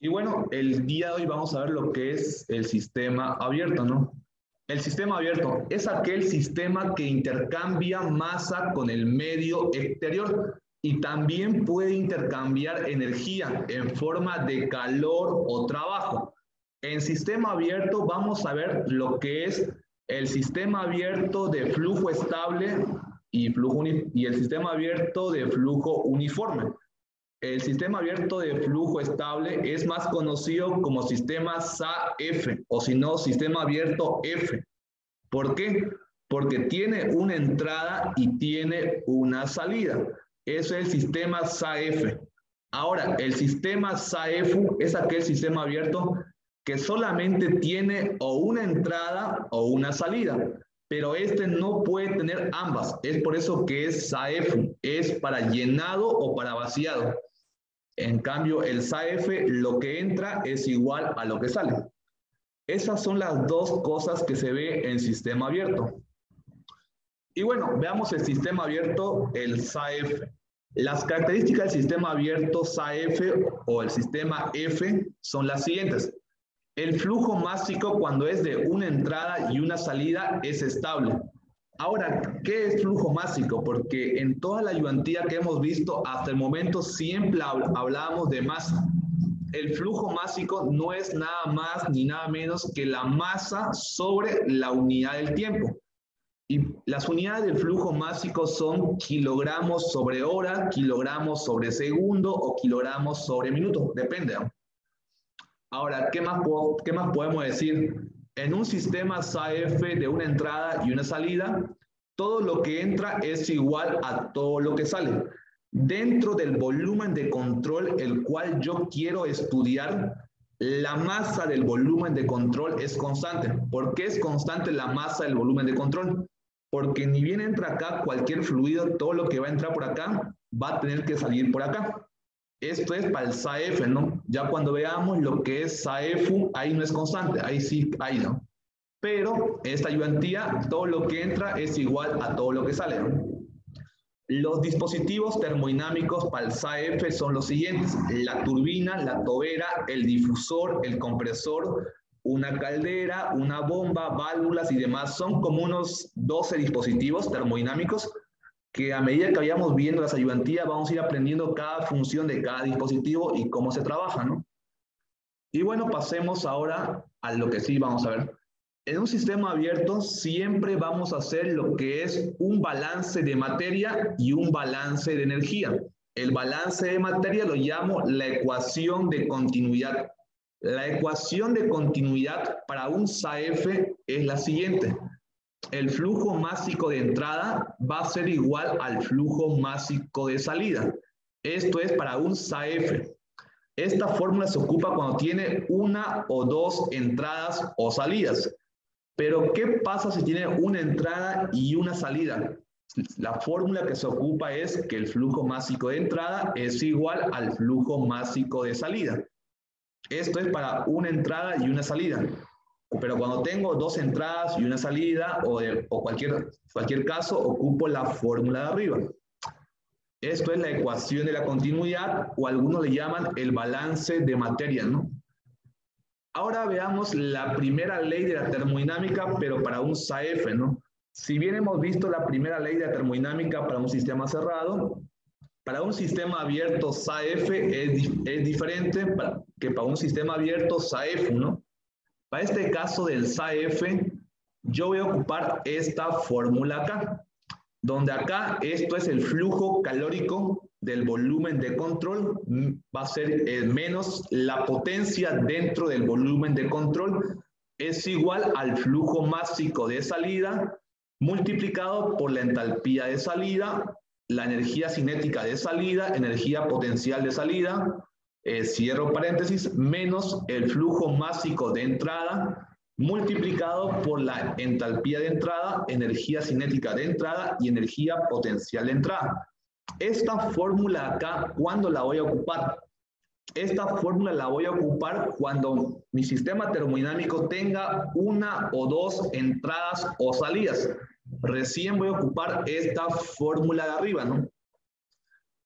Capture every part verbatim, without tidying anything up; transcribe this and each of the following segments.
Y bueno, el día de hoy vamos a ver lo que es el sistema abierto, ¿no? El sistema abierto es aquel sistema que intercambia masa con el medio exterior y también puede intercambiar energía en forma de calor o trabajo. En sistema abierto vamos a ver lo que es el sistema abierto de flujo estable y, flujo y el sistema abierto de flujo uniforme. El sistema abierto de flujo estable es más conocido como sistema S A F o si no, sistema abierto F. ¿Por qué? Porque tiene una entrada y tiene una salida. Eso es el sistema S A F. Ahora, el sistema S A F es aquel sistema abierto que solamente tiene o una entrada o una salida, pero este no puede tener ambas. Es por eso que es S A F, es para llenado o para vaciado. En cambio, el S A F, lo que entra es igual a lo que sale. Esas son las dos cosas que se ve en sistema abierto. Y bueno, veamos el sistema abierto, el S A F. Las características del sistema abierto S A F o el sistema F son las siguientes. El flujo másico cuando es de una entrada y una salida es estable. Ahora, ¿qué es flujo másico? Porque en toda la ayudantía que hemos visto hasta el momento siempre hablábamos de masa. El flujo másico no es nada más ni nada menos que la masa sobre la unidad del tiempo. Y las unidades del flujo másico son kilogramos sobre hora, kilogramos sobre segundo o kilogramos sobre minuto, depende, ¿no? Ahora, ¿qué más, ¿qué más podemos decir? En un sistema S A F de una entrada y una salida, todo lo que entra es igual a todo lo que sale. Dentro del volumen de control el cual yo quiero estudiar, la masa del volumen de control es constante. ¿Por qué es constante la masa del volumen de control? Porque ni bien entra acá cualquier fluido, todo lo que va a entrar por acá va a tener que salir por acá. Esto es para el S A F, ¿no? Ya cuando veamos lo que es S A F, ahí no es constante, ahí sí hay, ¿no? Pero esta ayudantía, todo lo que entra es igual a todo lo que sale, ¿no? Los dispositivos termodinámicos para el S A F son los siguientes: la turbina, la tobera, el difusor, el compresor, una caldera, una bomba, válvulas y demás. Son como unos doce dispositivos termodinámicos que a medida que vayamos viendo las ayudantías vamos a ir aprendiendo cada función de cada dispositivo y cómo se trabaja, ¿no? Y bueno, pasemos ahora a lo que sí vamos a ver. En un sistema abierto siempre vamos a hacer lo que es un balance de materia y un balance de energía. El balance de materia lo llamo la ecuación de continuidad. La ecuación de continuidad para un S A F es la siguiente. El flujo másico de entrada va a ser igual al flujo másico de salida. Esto es para un S A F. Esta fórmula se ocupa cuando tiene una o dos entradas o salidas. Pero, ¿qué pasa si tiene una entrada y una salida? La fórmula que se ocupa es que el flujo másico de entrada es igual al flujo másico de salida. Esto es para una entrada y una salida. Pero cuando tengo dos entradas y una salida, o, de, o cualquier, cualquier caso, ocupo la fórmula de arriba. Esto es la ecuación de la continuidad, o algunos le llaman el balance de materia, ¿no? Ahora veamos la primera ley de la termodinámica, pero para un S A F, ¿no? Si bien hemos visto la primera ley de la termodinámica para un sistema cerrado, para un sistema abierto S A F es, es diferente para, que para un sistema abierto S A F, ¿no? Para este caso del S A F, yo voy a ocupar esta fórmula acá, donde acá esto es el flujo calórico del volumen de control, va a ser el menos la potencia dentro del volumen de control, es igual al flujo másico de salida multiplicado por la entalpía de salida, la energía cinética de salida, energía potencial de salida, eh, cierro paréntesis, menos el flujo másico de entrada multiplicado por la entalpía de entrada, energía cinética de entrada y energía potencial de entrada. Esta fórmula acá, ¿cuándo la voy a ocupar? Esta fórmula la voy a ocupar cuando mi sistema termodinámico tenga una o dos entradas o salidas. Recién voy a ocupar esta fórmula de arriba, ¿no?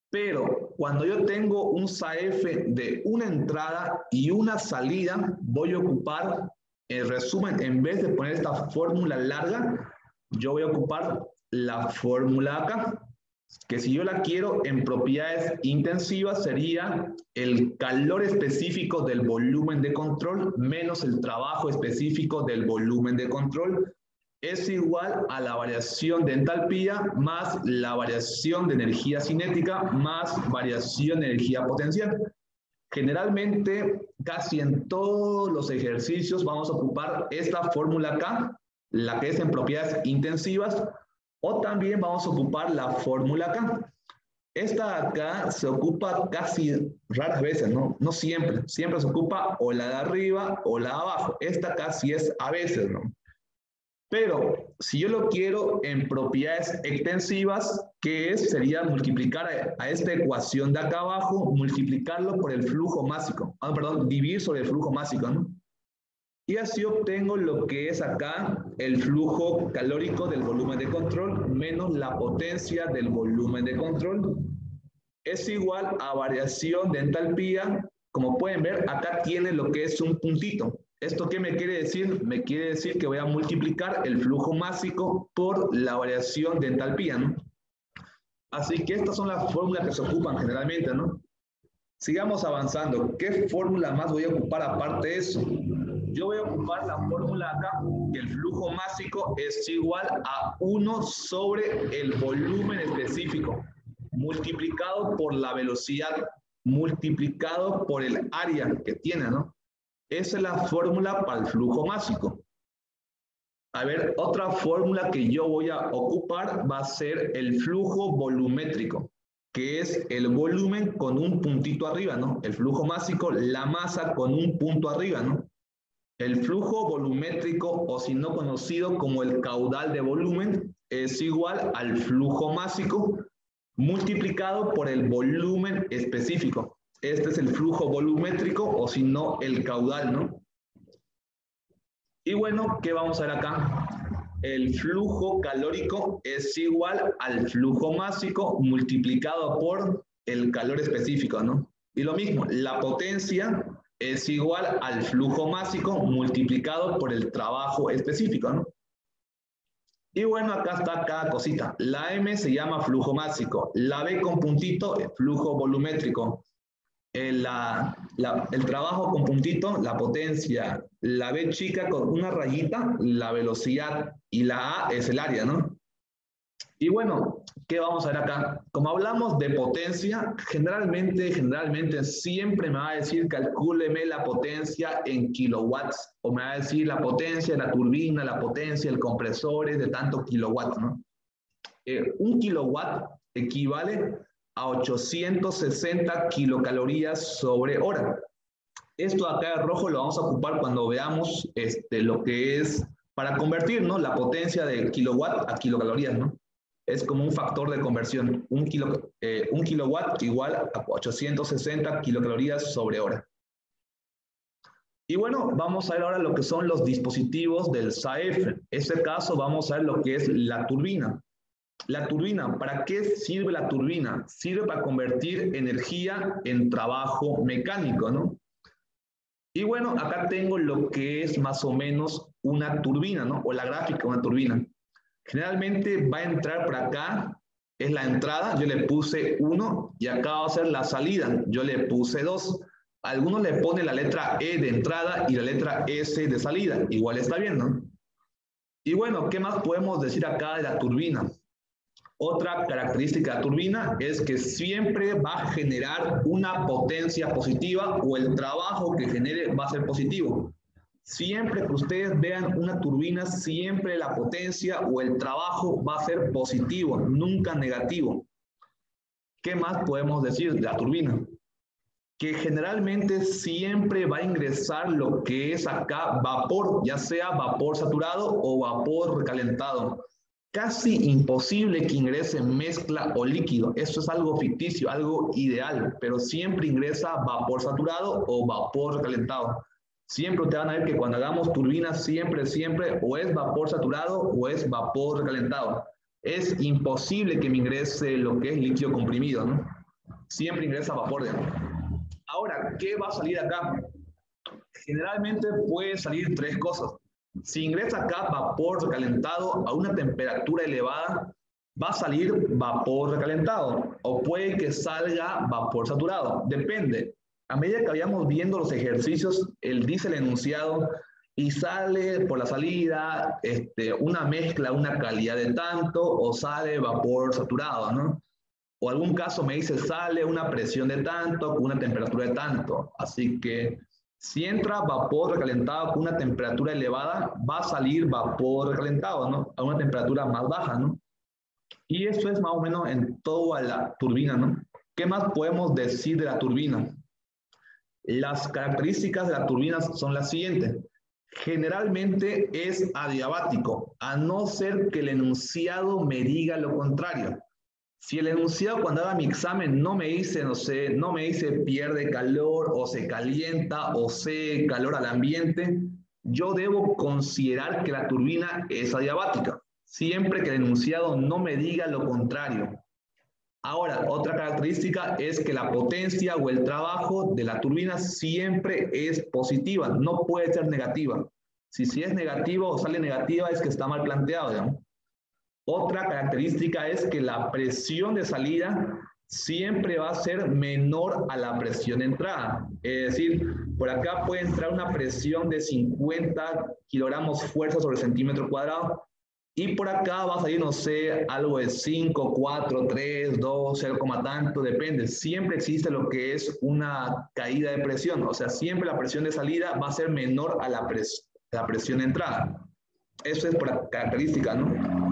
Pero cuando yo tengo un S A F de una entrada y una salida, voy a ocupar, en resumen, en vez de poner esta fórmula larga, yo voy a ocupar la fórmula acá, que si yo la quiero en propiedades intensivas sería el calor específico del volumen de control menos el trabajo específico del volumen de control es igual a la variación de entalpía más la variación de energía cinética más variación de energía potencial. Generalmente, casi en todos los ejercicios vamos a ocupar esta fórmula acá, la que es en propiedades intensivas, o también vamos a ocupar la fórmula acá. Esta acá se ocupa casi raras veces, ¿no? No siempre. Siempre se ocupa o la de arriba o la de abajo. Esta acá sí es a veces, ¿no? Pero si yo lo quiero en propiedades extensivas, ¿qué es? Sería multiplicar a, a esta ecuación de acá abajo, multiplicarlo por el flujo másico. Ah, perdón, dividir sobre el flujo másico, ¿no? Y así obtengo lo que es acá el flujo calórico del volumen de control menos la potencia del volumen de control. Es igual a variación de entalpía. Como pueden ver, acá tiene lo que es un puntito. ¿Esto qué me quiere decir? Me quiere decir que voy a multiplicar el flujo másico por la variación de entalpía, ¿no? Así que estas son las fórmulas que se ocupan generalmente, ¿no? Sigamos avanzando. ¿Qué fórmula más voy a ocupar aparte de eso? Yo voy a ocupar la fórmula acá, que el flujo másico es igual a uno sobre el volumen específico, multiplicado por la velocidad, multiplicado por el área que tiene, ¿no? Esa es la fórmula para el flujo másico. A ver, otra fórmula que yo voy a ocupar va a ser el flujo volumétrico, que es el volumen con un puntito arriba, ¿no? El flujo másico, la masa con un punto arriba, ¿no? El flujo volumétrico, o si no conocido como el caudal de volumen, es igual al flujo másico multiplicado por el volumen específico. Este es el flujo volumétrico, o si no, el caudal, ¿no? Y bueno, ¿qué vamos a ver acá? El flujo calórico es igual al flujo másico multiplicado por el calor específico, ¿no? Y lo mismo, la potencia es igual al flujo másico multiplicado por el trabajo específico, ¿no? Y bueno, acá está cada cosita. La M se llama flujo másico, la B con puntito, flujo volumétrico. El, la, la, el trabajo con puntito, la potencia, la B chica con una rayita, la velocidad, y la A es el área, ¿no? Y bueno, ¿qué vamos a ver acá? Como hablamos de potencia, generalmente, generalmente siempre me va a decir calcúleme la potencia en kilowatts, o me va a decir la potencia de la turbina, la potencia del compresor es de tantos kilowatts, ¿no? Eh, un kilowatt equivale a ochocientos sesenta kilocalorías sobre hora. Esto acá de rojo lo vamos a ocupar cuando veamos este, lo que es para convertir, ¿no? La potencia de kilowatt a kilocalorías, ¿no? Es como un factor de conversión. Un, kilo, eh, un kilowatt igual a ochocientos sesenta kilocalorías sobre hora. Y bueno, vamos a ver ahora lo que son los dispositivos del S A F. En este caso vamos a ver lo que es la turbina. La turbina, ¿para qué sirve la turbina? Sirve para convertir energía en trabajo mecánico, ¿no? Y bueno, acá tengo lo que es más o menos una turbina, ¿no? O la gráfica de una turbina. Generalmente va a entrar por acá, es la entrada, yo le puse uno, y acá va a ser la salida, yo le puse dos. Algunos le ponen la letra E de entrada y la letra S de salida, igual está bien, ¿no? Y bueno, ¿qué más podemos decir acá de la turbina? Otra característica de la turbina es que siempre va a generar una potencia positiva o el trabajo que genere va a ser positivo. Siempre que ustedes vean una turbina, siempre la potencia o el trabajo va a ser positivo, nunca negativo. ¿Qué más podemos decir de la turbina? Que generalmente siempre va a ingresar lo que es acá vapor, ya sea vapor saturado o vapor recalentado. Casi imposible que ingrese mezcla o líquido. Eso es algo ficticio, algo ideal, pero siempre ingresa vapor saturado o vapor recalentado. Siempre ustedes van a ver que cuando hagamos turbinas, siempre, siempre, o es vapor saturado o es vapor recalentado. Es imposible que me ingrese lo que es líquido comprimido, ¿no? siempre ingresa vapor, digamos. Ahora, ¿qué va a salir acá? Generalmente puede salir tres cosas. Si ingresa acá vapor recalentado a una temperatura elevada, va a salir vapor recalentado o puede que salga vapor saturado. Depende. A medida que vayamos viendo los ejercicios, él dice el enunciado y sale por la salida este, una mezcla, una calidad de tanto o sale vapor saturado, ¿no? O algún caso me dice sale una presión de tanto con una temperatura de tanto. Así que si entra vapor recalentado con una temperatura elevada, va a salir vapor recalentado, ¿no? A una temperatura más baja, ¿no? Y eso es más o menos en toda la turbina, ¿no? ¿Qué más podemos decir de la turbina? Las características de la turbina son las siguientes. Generalmente es adiabático, a no ser que el enunciado me diga lo contrario. Si el enunciado cuando haga mi examen no me dice, no sé, no me dice pierde calor o se calienta o se calor al ambiente, yo debo considerar que la turbina es adiabática, siempre que el enunciado no me diga lo contrario. Ahora, otra característica es que la potencia o el trabajo de la turbina siempre es positiva, no puede ser negativa. Si, si es negativa o sale negativa es que está mal planteado, digamos. Otra característica es que la presión de salida siempre va a ser menor a la presión de entrada. Es decir, por acá puede entrar una presión de cincuenta kilogramos fuerza sobre centímetro cuadrado y por acá va a salir, no sé, algo de cinco, cuatro, tres, dos, cero, tanto, depende. Siempre existe lo que es una caída de presión, o sea, siempre la presión de salida va a ser menor a la, pres la presión de entrada. Eso es por característica, ¿no?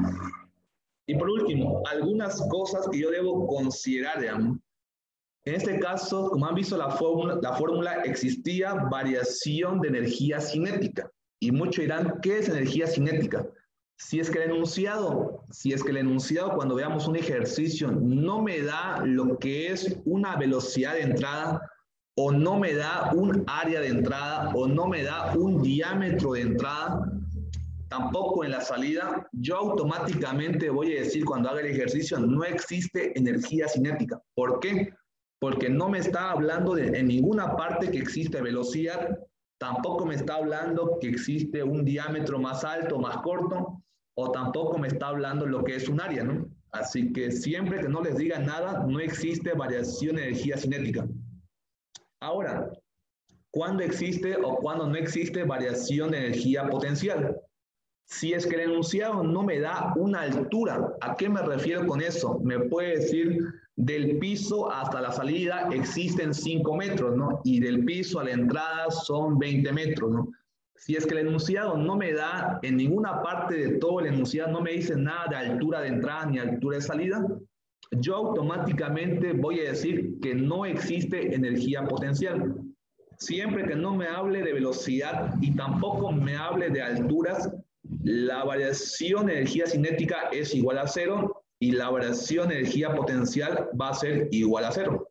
Y por último, algunas cosas que yo debo considerar, digamos. En este caso, como han visto la fórmula, la fórmula existía variación de energía cinética. Y muchos dirán, ¿qué es energía cinética? Si es que el enunciado, si es que el enunciado cuando veamos un ejercicio no me da lo que es una velocidad de entrada, o no me da un área de entrada, o no me da un diámetro de entrada, tampoco en la salida, yo automáticamente voy a decir cuando haga el ejercicio, no existe energía cinética. ¿Por qué? Porque no me está hablando de, en ninguna parte que existe velocidad, tampoco me está hablando que existe un diámetro más alto o más corto, o tampoco me está hablando lo que es un área, ¿no? Así que siempre que no les diga nada, no existe variación de energía cinética. Ahora, ¿cuándo existe o cuándo no existe variación de energía potencial? Si es que el enunciado no me da una altura, ¿a qué me refiero con eso? Me puede decir del piso hasta la salida existen cinco metros, ¿no? Y del piso a la entrada son veinte metros, ¿no? Si es que el enunciado no me da en ninguna parte de todo el enunciado, no me dice nada de altura de entrada ni altura de salida, yo automáticamente voy a decir que no existe energía potencial. Siempre que no me hable de velocidad y tampoco me hable de alturas, la variación de energía cinética es igual a cero y la variación de energía potencial va a ser igual a cero.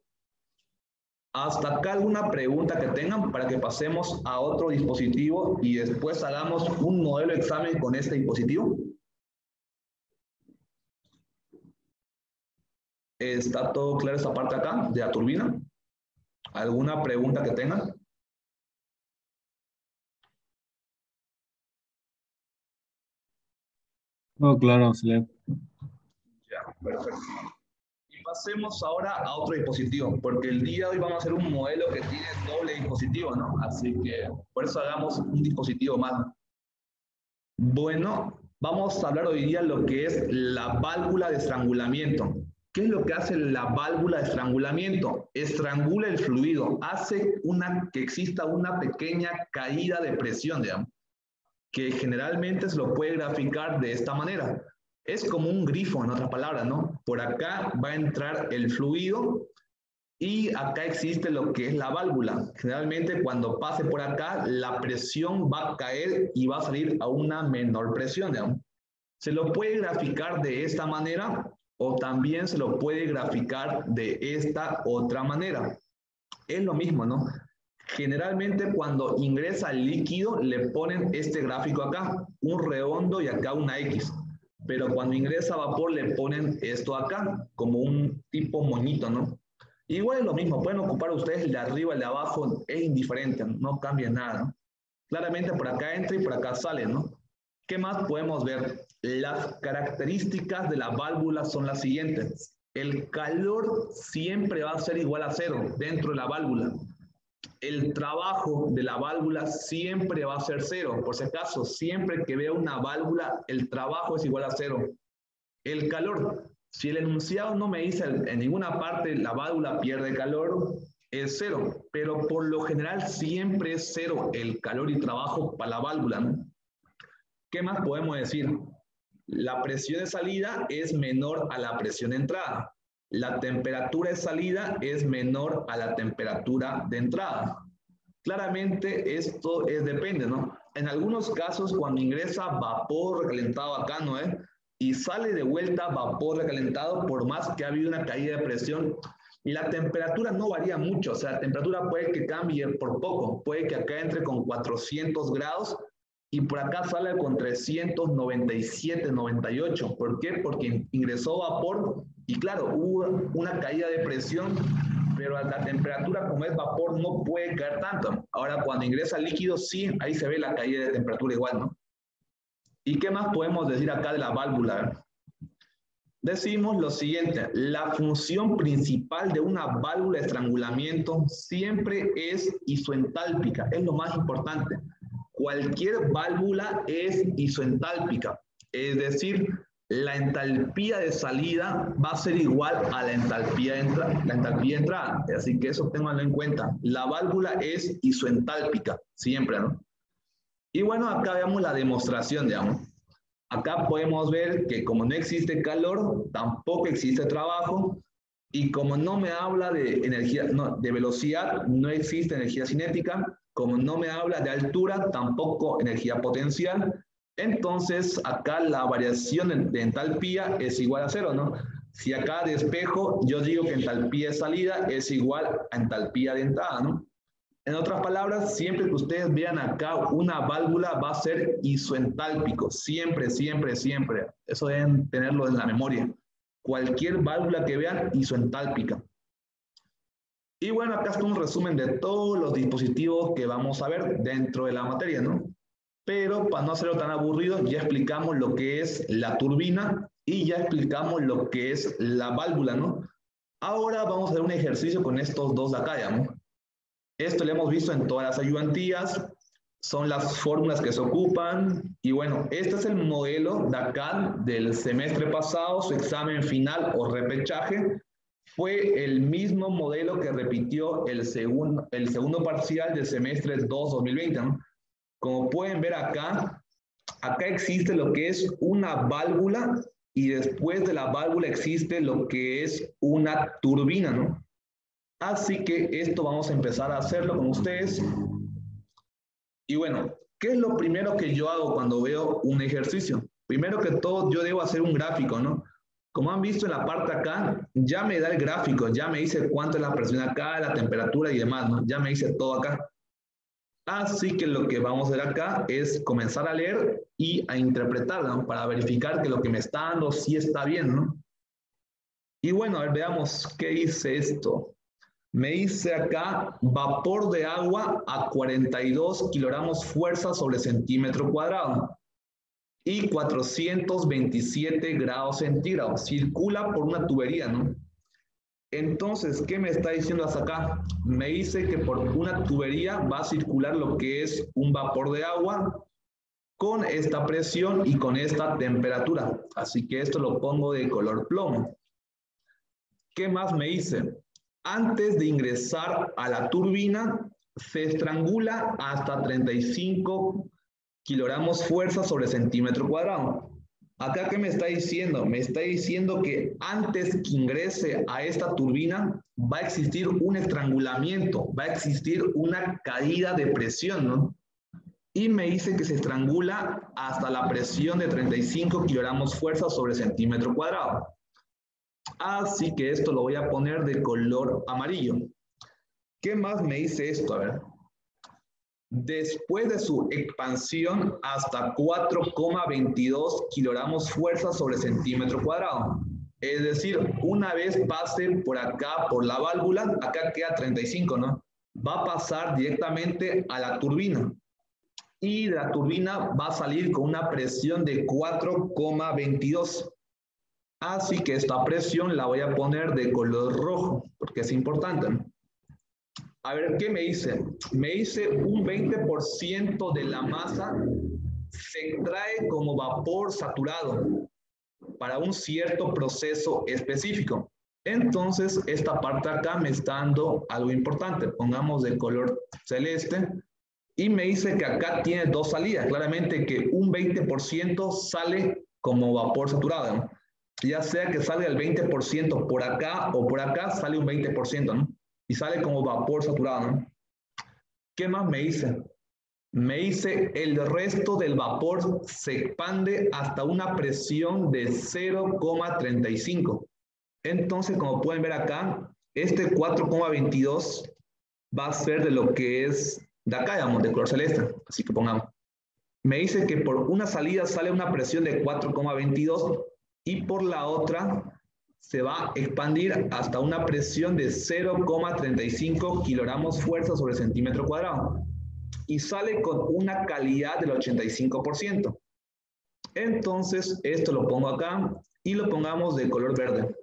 Hasta acá alguna pregunta que tengan para que pasemos a otro dispositivo y después hagamos un modelo de examen con este dispositivo. ¿Está todo claro esta parte acá de la turbina? ¿Alguna pregunta que tengan? Oh, claro, excelente. Ya, perfecto. Y pasemos ahora a otro dispositivo, porque el día de hoy vamos a hacer un modelo que tiene doble dispositivo, ¿no? Así que por eso hagamos un dispositivo más. Bueno, vamos a hablar hoy día de lo que es la válvula de estrangulamiento. ¿Qué es lo que hace la válvula de estrangulamiento? Estrangula el fluido, hace una, que exista una pequeña caída de presión, digamos, que generalmente se lo puede graficar de esta manera. Es como un grifo, en otras palabras, ¿no? Por acá va a entrar el fluido y acá existe lo que es la válvula. Generalmente cuando pase por acá, la presión va a caer y va a salir a una menor presión, digamos. Se lo puede graficar de esta manera o también se lo puede graficar de esta otra manera. Es lo mismo, ¿no? Generalmente cuando ingresa el líquido le ponen este gráfico acá, un redondo y acá una X. Pero cuando ingresa vapor le ponen esto acá, como un tipo moñito, ¿no? Igual es lo mismo, pueden ocupar ustedes el de arriba, el de abajo, es indiferente, no cambia nada, ¿no? Claramente por acá entra y por acá sale, ¿no? ¿Qué más podemos ver? Las características de la válvula son las siguientes. El calor siempre va a ser igual a cero dentro de la válvula. El trabajo de la válvula siempre va a ser cero. Por si acaso, siempre que vea una válvula, el trabajo es igual a cero. El calor, si el enunciado no me dice en ninguna parte la válvula pierde calor, es cero, pero por lo general siempre es cero el calor y trabajo para la válvula, ¿no? ¿Qué más podemos decir? La presión de salida es menor a la presión de entrada. La temperatura de salida es menor a la temperatura de entrada. Claramente esto es, depende, ¿no? En algunos casos cuando ingresa vapor recalentado acá, ¿no es? Y sale de vuelta vapor recalentado, por más que ha habido una caída de presión, y la temperatura no varía mucho, o sea, la temperatura puede que cambie por poco, puede que acá entre con cuatrocientos grados y por acá sale con trescientos noventa y siete, noventa y ocho. ¿Por qué? Porque ingresó vapor y claro, hubo una caída de presión, pero a la temperatura como es vapor no puede caer tanto. Ahora cuando ingresa líquido, sí, ahí se ve la caída de temperatura igual, ¿no? ¿Y qué más podemos decir acá de la válvula? Decimos lo siguiente, la función principal de una válvula de estrangulamiento siempre es isoentálpica, es lo más importante. Cualquier válvula es isoentálpica, es decir, la entalpía de salida va a ser igual a la entalpía de, entra la entalpía de entrada, así que eso ténganlo en cuenta. La válvula es isoentálpica, siempre, ¿no? Y bueno, acá veamos la demostración, digamos. Acá podemos ver que como no existe calor, tampoco existe trabajo, y como no me habla de energía, no, de velocidad, no existe energía cinética, como no me habla de altura, tampoco energía potencial, entonces acá la variación de entalpía es igual a cero, ¿no? Si acá despejo, yo digo que entalpía de salida es igual a entalpía de entrada, ¿no? En otras palabras, siempre que ustedes vean acá una válvula va a ser isoentálpico, siempre, siempre, siempre. Eso deben tenerlo en la memoria. Cualquier válvula que vean, isoentálpica. Y bueno, acá está un resumen de todos los dispositivos que vamos a ver dentro de la materia, ¿no? Pero para no hacerlo tan aburrido, ya explicamos lo que es la turbina y ya explicamos lo que es la válvula, ¿no? Ahora vamos a hacer un ejercicio con estos dos de acá, ¿no? Esto lo hemos visto en todas las ayudantías, son las fórmulas que se ocupan, y bueno, este es el modelo de acá del semestre pasado, su examen final o repechaje, fue el mismo modelo que repitió el segundo, el segundo parcial del semestre dos dos mil veinte, ¿no? Como pueden ver acá, acá existe lo que es una válvula, y después de la válvula existe lo que es una turbina, ¿no? Así que esto vamos a empezar a hacerlo con ustedes. Y bueno, ¿qué es lo primero que yo hago cuando veo un ejercicio? Primero que todo, yo debo hacer un gráfico, ¿no? Como han visto en la parte acá, ya me da el gráfico, ya me dice cuánto es la presión acá, la temperatura y demás, ¿no? Ya me dice todo acá. Así que lo que vamos a hacer acá es comenzar a leer y a interpretar, ¿no? Para verificar que lo que me está dando sí está bien, ¿no? Y bueno, a ver, veamos qué dice esto. Me dice acá vapor de agua a cuarenta y dos kilogramos fuerza sobre centímetro cuadrado y cuatrocientos veintisiete grados centígrados. Circula por una tubería, ¿no? Entonces, ¿qué me está diciendo hasta acá? Me dice que por una tubería va a circular lo que es un vapor de agua con esta presión y con esta temperatura. Así que esto lo pongo de color plomo. ¿Qué más me dice? Antes de ingresar a la turbina, se estrangula hasta treinta y cinco kilogramos fuerza sobre centímetro cuadrado. Acá, ¿qué me está diciendo? Me está diciendo que antes que ingrese a esta turbina, va a existir un estrangulamiento, va a existir una caída de presión, ¿no? Y me dice que se estrangula hasta la presión de treinta y cinco kilogramos fuerza sobre centímetro cuadrado. Así que esto lo voy a poner de color amarillo. ¿Qué más me dice esto? A ver. Después de su expansión hasta cuatro coma veintidós kilogramos fuerza sobre centímetro cuadrado. Es decir, una vez pase por acá, por la válvula, acá queda treinta y cinco, ¿no? Va a pasar directamente a la turbina. Y de la turbina va a salir con una presión de cuatro coma veintidós. Así que esta presión la voy a poner de color rojo, porque es importante, ¿no? A ver, ¿qué me dice? Me dice un veinte por ciento de la masa se extrae como vapor saturado para un cierto proceso específico. Entonces, esta parte acá me está dando algo importante. Pongamos de color celeste. Y me dice que acá tiene dos salidas. Claramente que un veinte por ciento sale como vapor saturado, ¿no? Ya sea que salga el veinte por ciento por acá o por acá, sale un veinte por ciento, ¿no? Y sale como vapor saturado, ¿no? ¿Qué más me dice? Me dice el resto del vapor se expande hasta una presión de cero coma treinta y cinco. Entonces, como pueden ver acá, este cuatro coma veintidós va a ser de lo que es de acá, digamos, de color celeste. Así que pongamos. Me dice que por una salida sale una presión de cuatro coma veintidós y por la otra se va a expandir hasta una presión de cero coma treinta y cinco kilogramos fuerza sobre centímetro cuadrado. Y sale con una calidad del ochenta y cinco por ciento. Entonces, esto lo pongo acá y lo pongamos de color verde.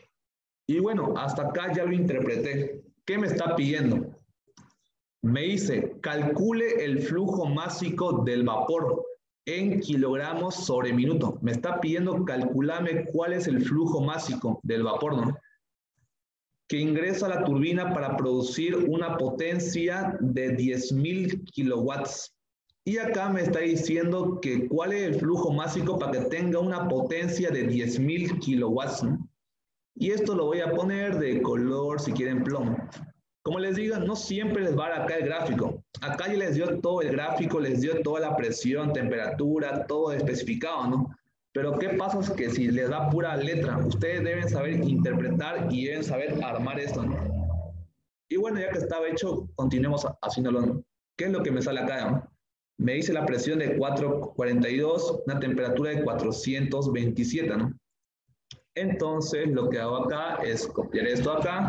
Y bueno, hasta acá ya lo interpreté. ¿Qué me está pidiendo? Me dice, calcule el flujo másico del vapor en kilogramos sobre minuto. Me está pidiendo calcularme cuál es el flujo másico del vapor, ¿no? Que ingresa a la turbina para producir una potencia de diez mil kilowatts. Y acá me está diciendo que cuál es el flujo másico para que tenga una potencia de diez mil kilowatts, ¿no? Y esto lo voy a poner de color, si quieren, plomo. Como les digo, no siempre les va a dar acá el gráfico. Acá ya les dio todo el gráfico, les dio toda la presión, temperatura, todo especificado, ¿no? Pero ¿qué pasa es que si les da pura letra? Ustedes deben saber interpretar y deben saber armar esto, ¿no? Y bueno, ya que estaba hecho, continuemos haciéndolo, ¿no? ¿Qué es lo que me sale acá, ¿no? Me dice la presión de cuatro coma cuarenta y dos, una temperatura de cuatrocientos veintisiete, ¿no? Entonces, lo que hago acá es copiar esto acá.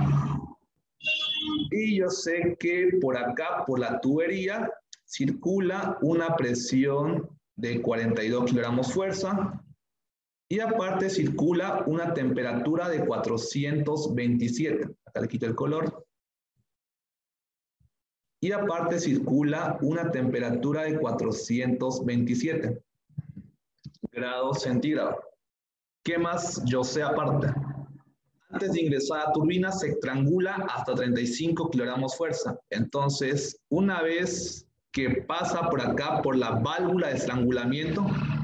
Y yo sé que por acá, por la tubería, circula una presión de cuarenta y dos kilogramos fuerza. Y aparte circula una temperatura de cuatrocientos veintisiete. Acá le quito el color. Y aparte circula una temperatura de cuatrocientos veintisiete grados centígrados. ¿Qué más yo sé aparte? Antes de ingresar a la turbina se estrangula hasta treinta y cinco kilogramos fuerza. Entonces, una vez que pasa por acá, por la válvula de estrangulamiento,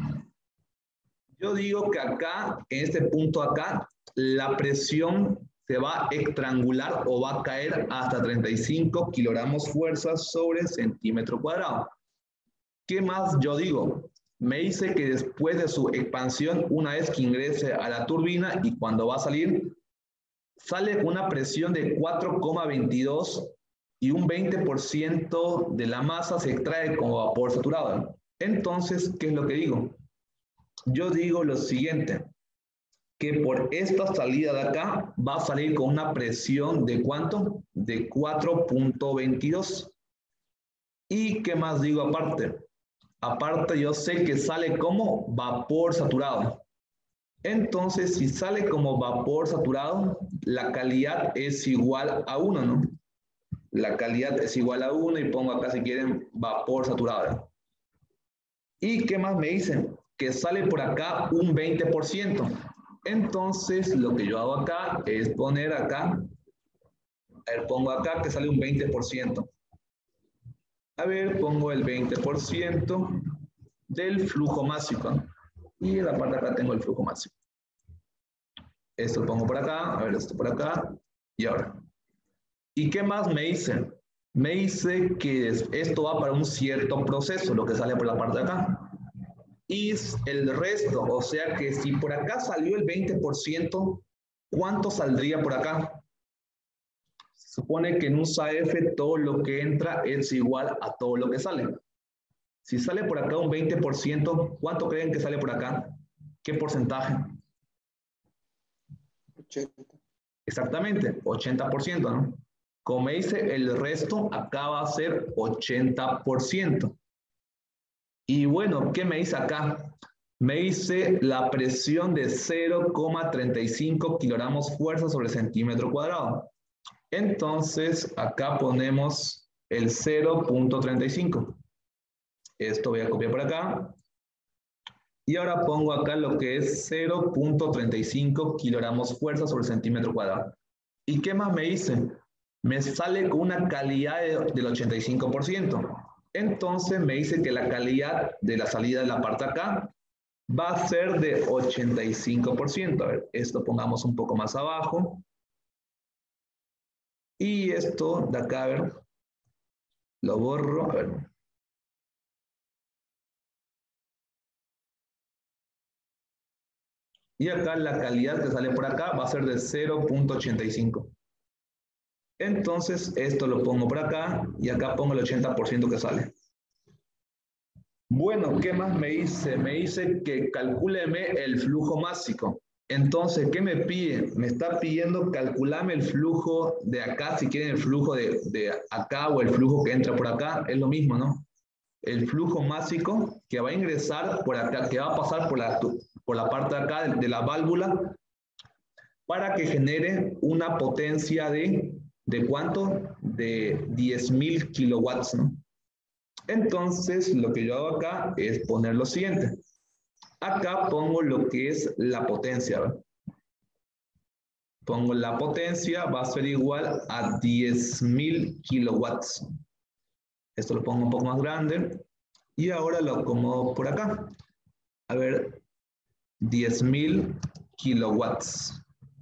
yo digo que acá, en este punto acá, la presión se va a estrangular o va a caer hasta treinta y cinco kilogramos fuerza sobre centímetro cuadrado. ¿Qué más yo digo? Me dice que después de su expansión, una vez que ingrese a la turbina y cuando va a salir, sale con una presión de cuatro coma veintidós y un veinte por ciento de la masa se extrae como vapor saturado. Entonces, ¿qué es lo que digo? Yo digo lo siguiente, que por esta salida de acá va a salir con una presión de ¿cuánto? De cuatro punto veintidós. ¿Y qué más digo aparte? Aparte yo sé que sale como vapor saturado. Entonces, si sale como vapor saturado, la calidad es igual a uno, ¿no? La calidad es igual a uno y pongo acá si quieren vapor saturado. ¿Y qué más me dicen? Que sale por acá un veinte por ciento. Entonces, lo que yo hago acá es poner acá, a ver, pongo acá que sale un veinte por ciento. A ver, pongo el veinte por ciento del flujo másico. Y en la parte de acá tengo el flujo máximo. Esto lo pongo por acá, a ver, esto por acá, y ahora. ¿Y qué más me dice? Me dice que esto va para un cierto proceso, lo que sale por la parte de acá. Y el resto, o sea que si por acá salió el veinte por ciento, ¿cuánto saldría por acá? Se supone que en un S A F todo lo que entra es igual a todo lo que sale. Si sale por acá un veinte por ciento, ¿cuánto creen que sale por acá? ¿Qué porcentaje? ochenta. Exactamente, ochenta por ciento, ¿no? Como me dice, el resto acá va a ser ochenta por ciento. Y bueno, ¿qué me dice acá? Me dice la presión de cero coma treinta y cinco kilogramos fuerza sobre centímetro cuadrado. Entonces, acá ponemos el cero punto treinta y cinco. Esto voy a copiar por acá. Y ahora pongo acá lo que es cero punto treinta y cinco kilogramos fuerza sobre centímetro cuadrado. ¿Y qué más me dice? Me sale con una calidad de, del ochenta y cinco por ciento. Entonces me dice que la calidad de la salida de la parte de acá va a ser de ochenta y cinco por ciento. A ver, esto pongamos un poco más abajo. Y esto de acá, a ver, lo borro. A ver. Y acá la calidad que sale por acá va a ser de cero punto ochenta y cinco. Entonces, esto lo pongo por acá y acá pongo el ochenta por ciento que sale. Bueno, ¿qué más me dice? Me dice que calcúleme el flujo másico. Entonces, ¿qué me pide? Me está pidiendo calcularme el flujo de acá, si quieren el flujo de, de acá o el flujo que entra por acá, es lo mismo, ¿no? El flujo másico que va a ingresar por acá, que va a pasar por la, por la parte de acá de, de la válvula para que genere una potencia de, ¿de cuánto? De diez mil kilowatts, ¿no? Entonces, lo que yo hago acá es poner lo siguiente. Acá pongo lo que es la potencia, ¿verdad? Pongo la potencia, va a ser igual a diez mil kilowatts. Esto lo pongo un poco más grande. Y ahora lo acomodo por acá. A ver, diez mil kilowatts.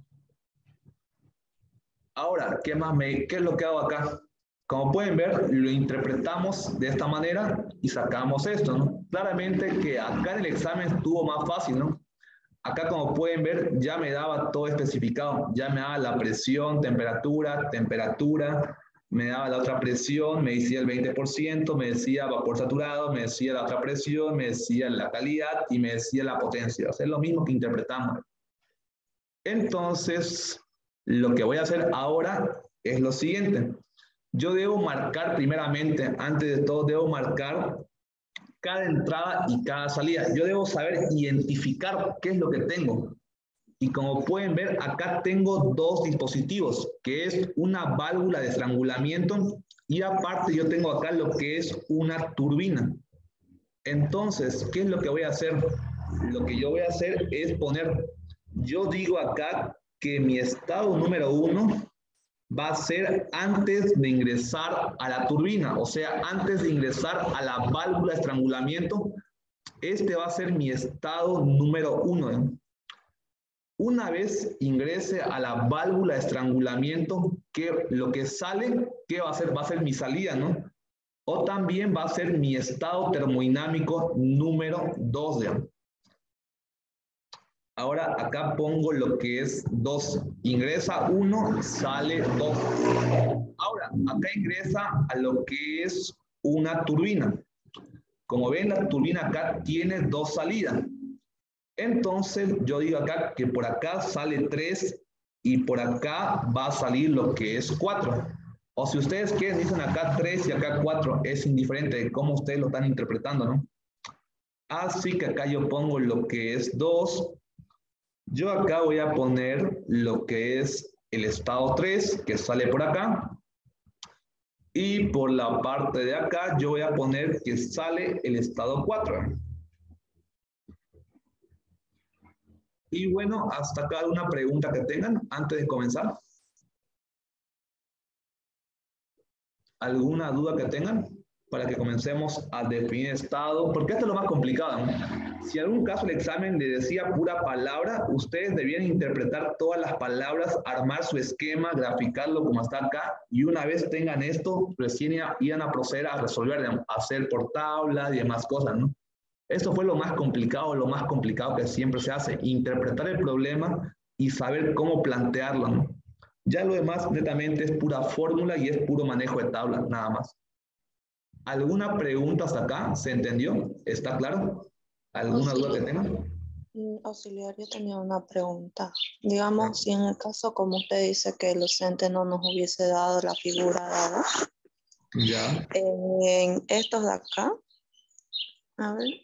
Ahora, ¿qué más me, qué es lo que hago acá? Como pueden ver, lo interpretamos de esta manera y sacamos esto, ¿no? Claramente que acá en el examen estuvo más fácil, ¿no? Acá, como pueden ver, ya me daba todo especificado. Ya me daba la presión, temperatura, temperatura, me daba la otra presión, me decía el veinte por ciento, me decía vapor saturado, me decía la otra presión, me decía la calidad y me decía la potencia. O sea, es lo mismo que interpretamos. Entonces, lo que voy a hacer ahora es lo siguiente. Yo debo marcar primeramente, antes de todo, debo marcar cada entrada y cada salida. Yo debo saber identificar qué es lo que tengo. Y como pueden ver, acá tengo dos dispositivos, que es una válvula de estrangulamiento y aparte yo tengo acá lo que es una turbina. Entonces, ¿qué es lo que voy a hacer? Lo que yo voy a hacer es poner, yo digo acá que mi estado número uno va a ser antes de ingresar a la turbina, o sea, antes de ingresar a la válvula de estrangulamiento, este va a ser mi estado número uno. ¿eh? Una vez ingrese a la válvula de estrangulamiento, ¿qué, lo que sale, ¿qué va a ser? Va a ser mi salida, ¿no? O también va a ser mi estado termodinámico número dos. ¿eh? Ahora acá pongo lo que es dos. Ingresa uno, sale dos. Ahora, acá ingresa a lo que es una turbina. Como ven, la turbina acá tiene dos salidas. Entonces, yo digo acá que por acá sale tres y por acá va a salir lo que es cuatro. O si ustedes quieren, dicen acá tres y acá cuatro. Es indiferente de cómo ustedes lo están interpretando, ¿no? Así que acá yo pongo lo que es dos. Yo acá voy a poner lo que es el estado tres, que sale por acá. Y por la parte de acá, yo voy a poner que sale el estado cuatro. Y bueno, hasta acá una pregunta que tengan antes de comenzar. ¿Alguna duda que tengan? Para que comencemos a definir estado, porque esto es lo más complicado, ¿no? Si en algún caso el examen le decía pura palabra, ustedes debían interpretar todas las palabras, armar su esquema, graficarlo como está acá, y una vez tengan esto, recién iban a proceder a resolver, a hacer por tabla y demás cosas, ¿no? Esto fue lo más complicado, lo más complicado que siempre se hace, interpretar el problema y saber cómo plantearlo, ¿no? Ya lo demás netamente es pura fórmula y es puro manejo de tabla, nada más. ¿Alguna pregunta hasta acá? ¿Se entendió? ¿Está claro? ¿Alguna duda que tengan? Mm, Auxiliar, yo tenía una pregunta. Digamos, si en el caso, como usted dice, que el docente no nos hubiese dado la figura dada, Ya. en estos de acá, a ver,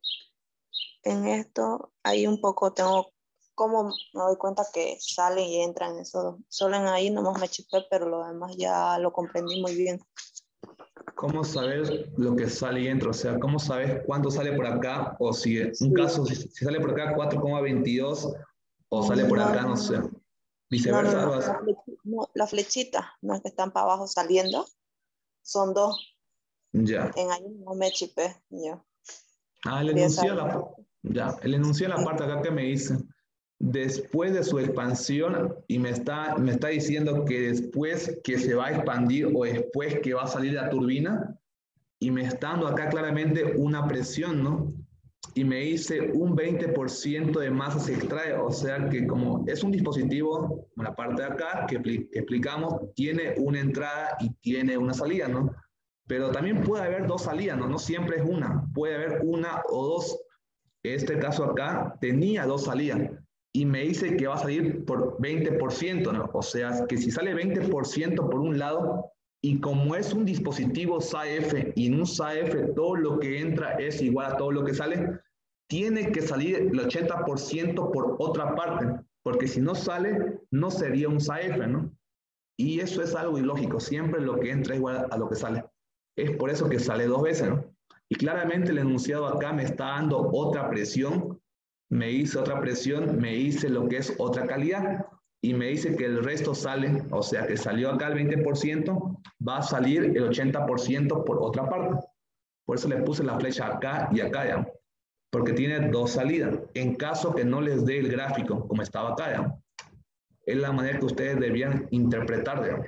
en esto hay un poco, tengo, como me doy cuenta que salen y entran eso, solo en ahí nomás me chipé, pero lo demás ya lo comprendí muy bien. ¿Cómo saber lo que sale y entra? O sea, ¿cómo sabes cuánto sale por acá? O si un Sí. caso, si, si sale por acá cuatro coma veintidós o sale por No, acá, no, no sé. no, no, no, Viceversa, no, algo así. la flechi- no, la flechita, no es que están para abajo saliendo, son dos, Ya. en ahí no me chipé, yo Ah, el quería enunciado, saber. la, ya, el enunciado en la Sí. parte acá que me dice, después de su expansión, y me está, me está diciendo que después que se va a expandir o después que va a salir la turbina, y me está dando acá claramente una presión, ¿no? Y me dice un veinte por ciento de masa se extrae, o sea que como es un dispositivo, en la parte de acá que explicamos, tiene una entrada y tiene una salida, ¿no? Pero también puede haber dos salidas, ¿no? No siempre es una, puede haber una o dos. Este caso acá tenía dos salidas y me dice que va a salir por veinte por ciento, ¿no? O sea, que si sale veinte por ciento por un lado y como es un dispositivo S A F y en un S A F todo lo que entra es igual a todo lo que sale, tiene que salir el ochenta por ciento por otra parte, porque si no sale, no sería un S A F, ¿no? Y eso es algo ilógico, siempre lo que entra es igual a lo que sale. Es por eso que sale dos veces, ¿no? Y claramente el enunciado acá me está dando otra presión, me dice otra presión, me dice lo que es otra calidad y me dice que el resto sale, o sea que salió acá el veinte por ciento, va a salir el ochenta por ciento por otra parte. Por eso le puse la flecha acá y acá, ¿ya? Porque tiene dos salidas. En caso que no les dé el gráfico, como estaba acá, ¿ya? Es la manera que ustedes debían interpretar, digamos.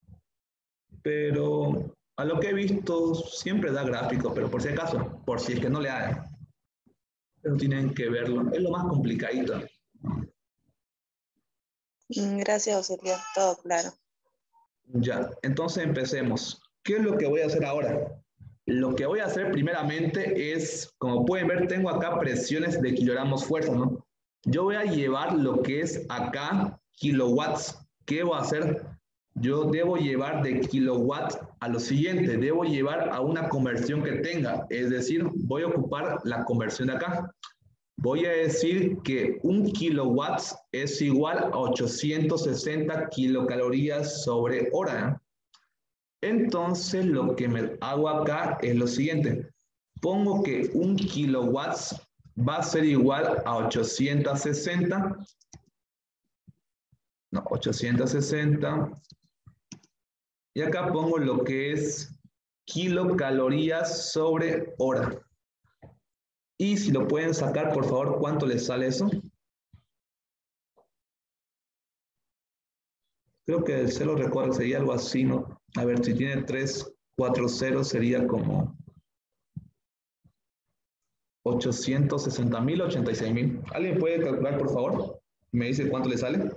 Pero a lo que he visto siempre da gráfico, pero por si acaso, por si es que no le hagan. Pero tienen que verlo. Es lo más complicadito. Mm, Gracias, Auxiliar, todo claro. Ya, entonces empecemos. ¿Qué es lo que voy a hacer ahora? Lo que voy a hacer primeramente es, como pueden ver, tengo acá presiones de kilogramos fuerza, ¿no? Yo voy a llevar lo que es acá kilowatts. ¿Qué voy a hacer? Yo debo llevar de kilowatts a lo siguiente, debo llevar a una conversión que tenga, es decir, voy a ocupar la conversión de acá. Voy a decir que un kilowatts es igual a ochocientos sesenta kilocalorías sobre hora. Entonces, lo que me hago acá es lo siguiente. Pongo que un kilowatts va a ser igual a ochocientos sesenta. No, ochocientos sesenta. Y acá pongo lo que es kilocalorías sobre hora. Y si lo pueden sacar, por favor, ¿cuánto les sale eso? Creo que se lo recuerdo, sería algo así, ¿no? A ver, si tiene tres, cuatro ceros, sería como ochocientos sesenta mil, ochenta y seis mil. ¿Alguien puede calcular, por favor? ¿Me dice cuánto le sale?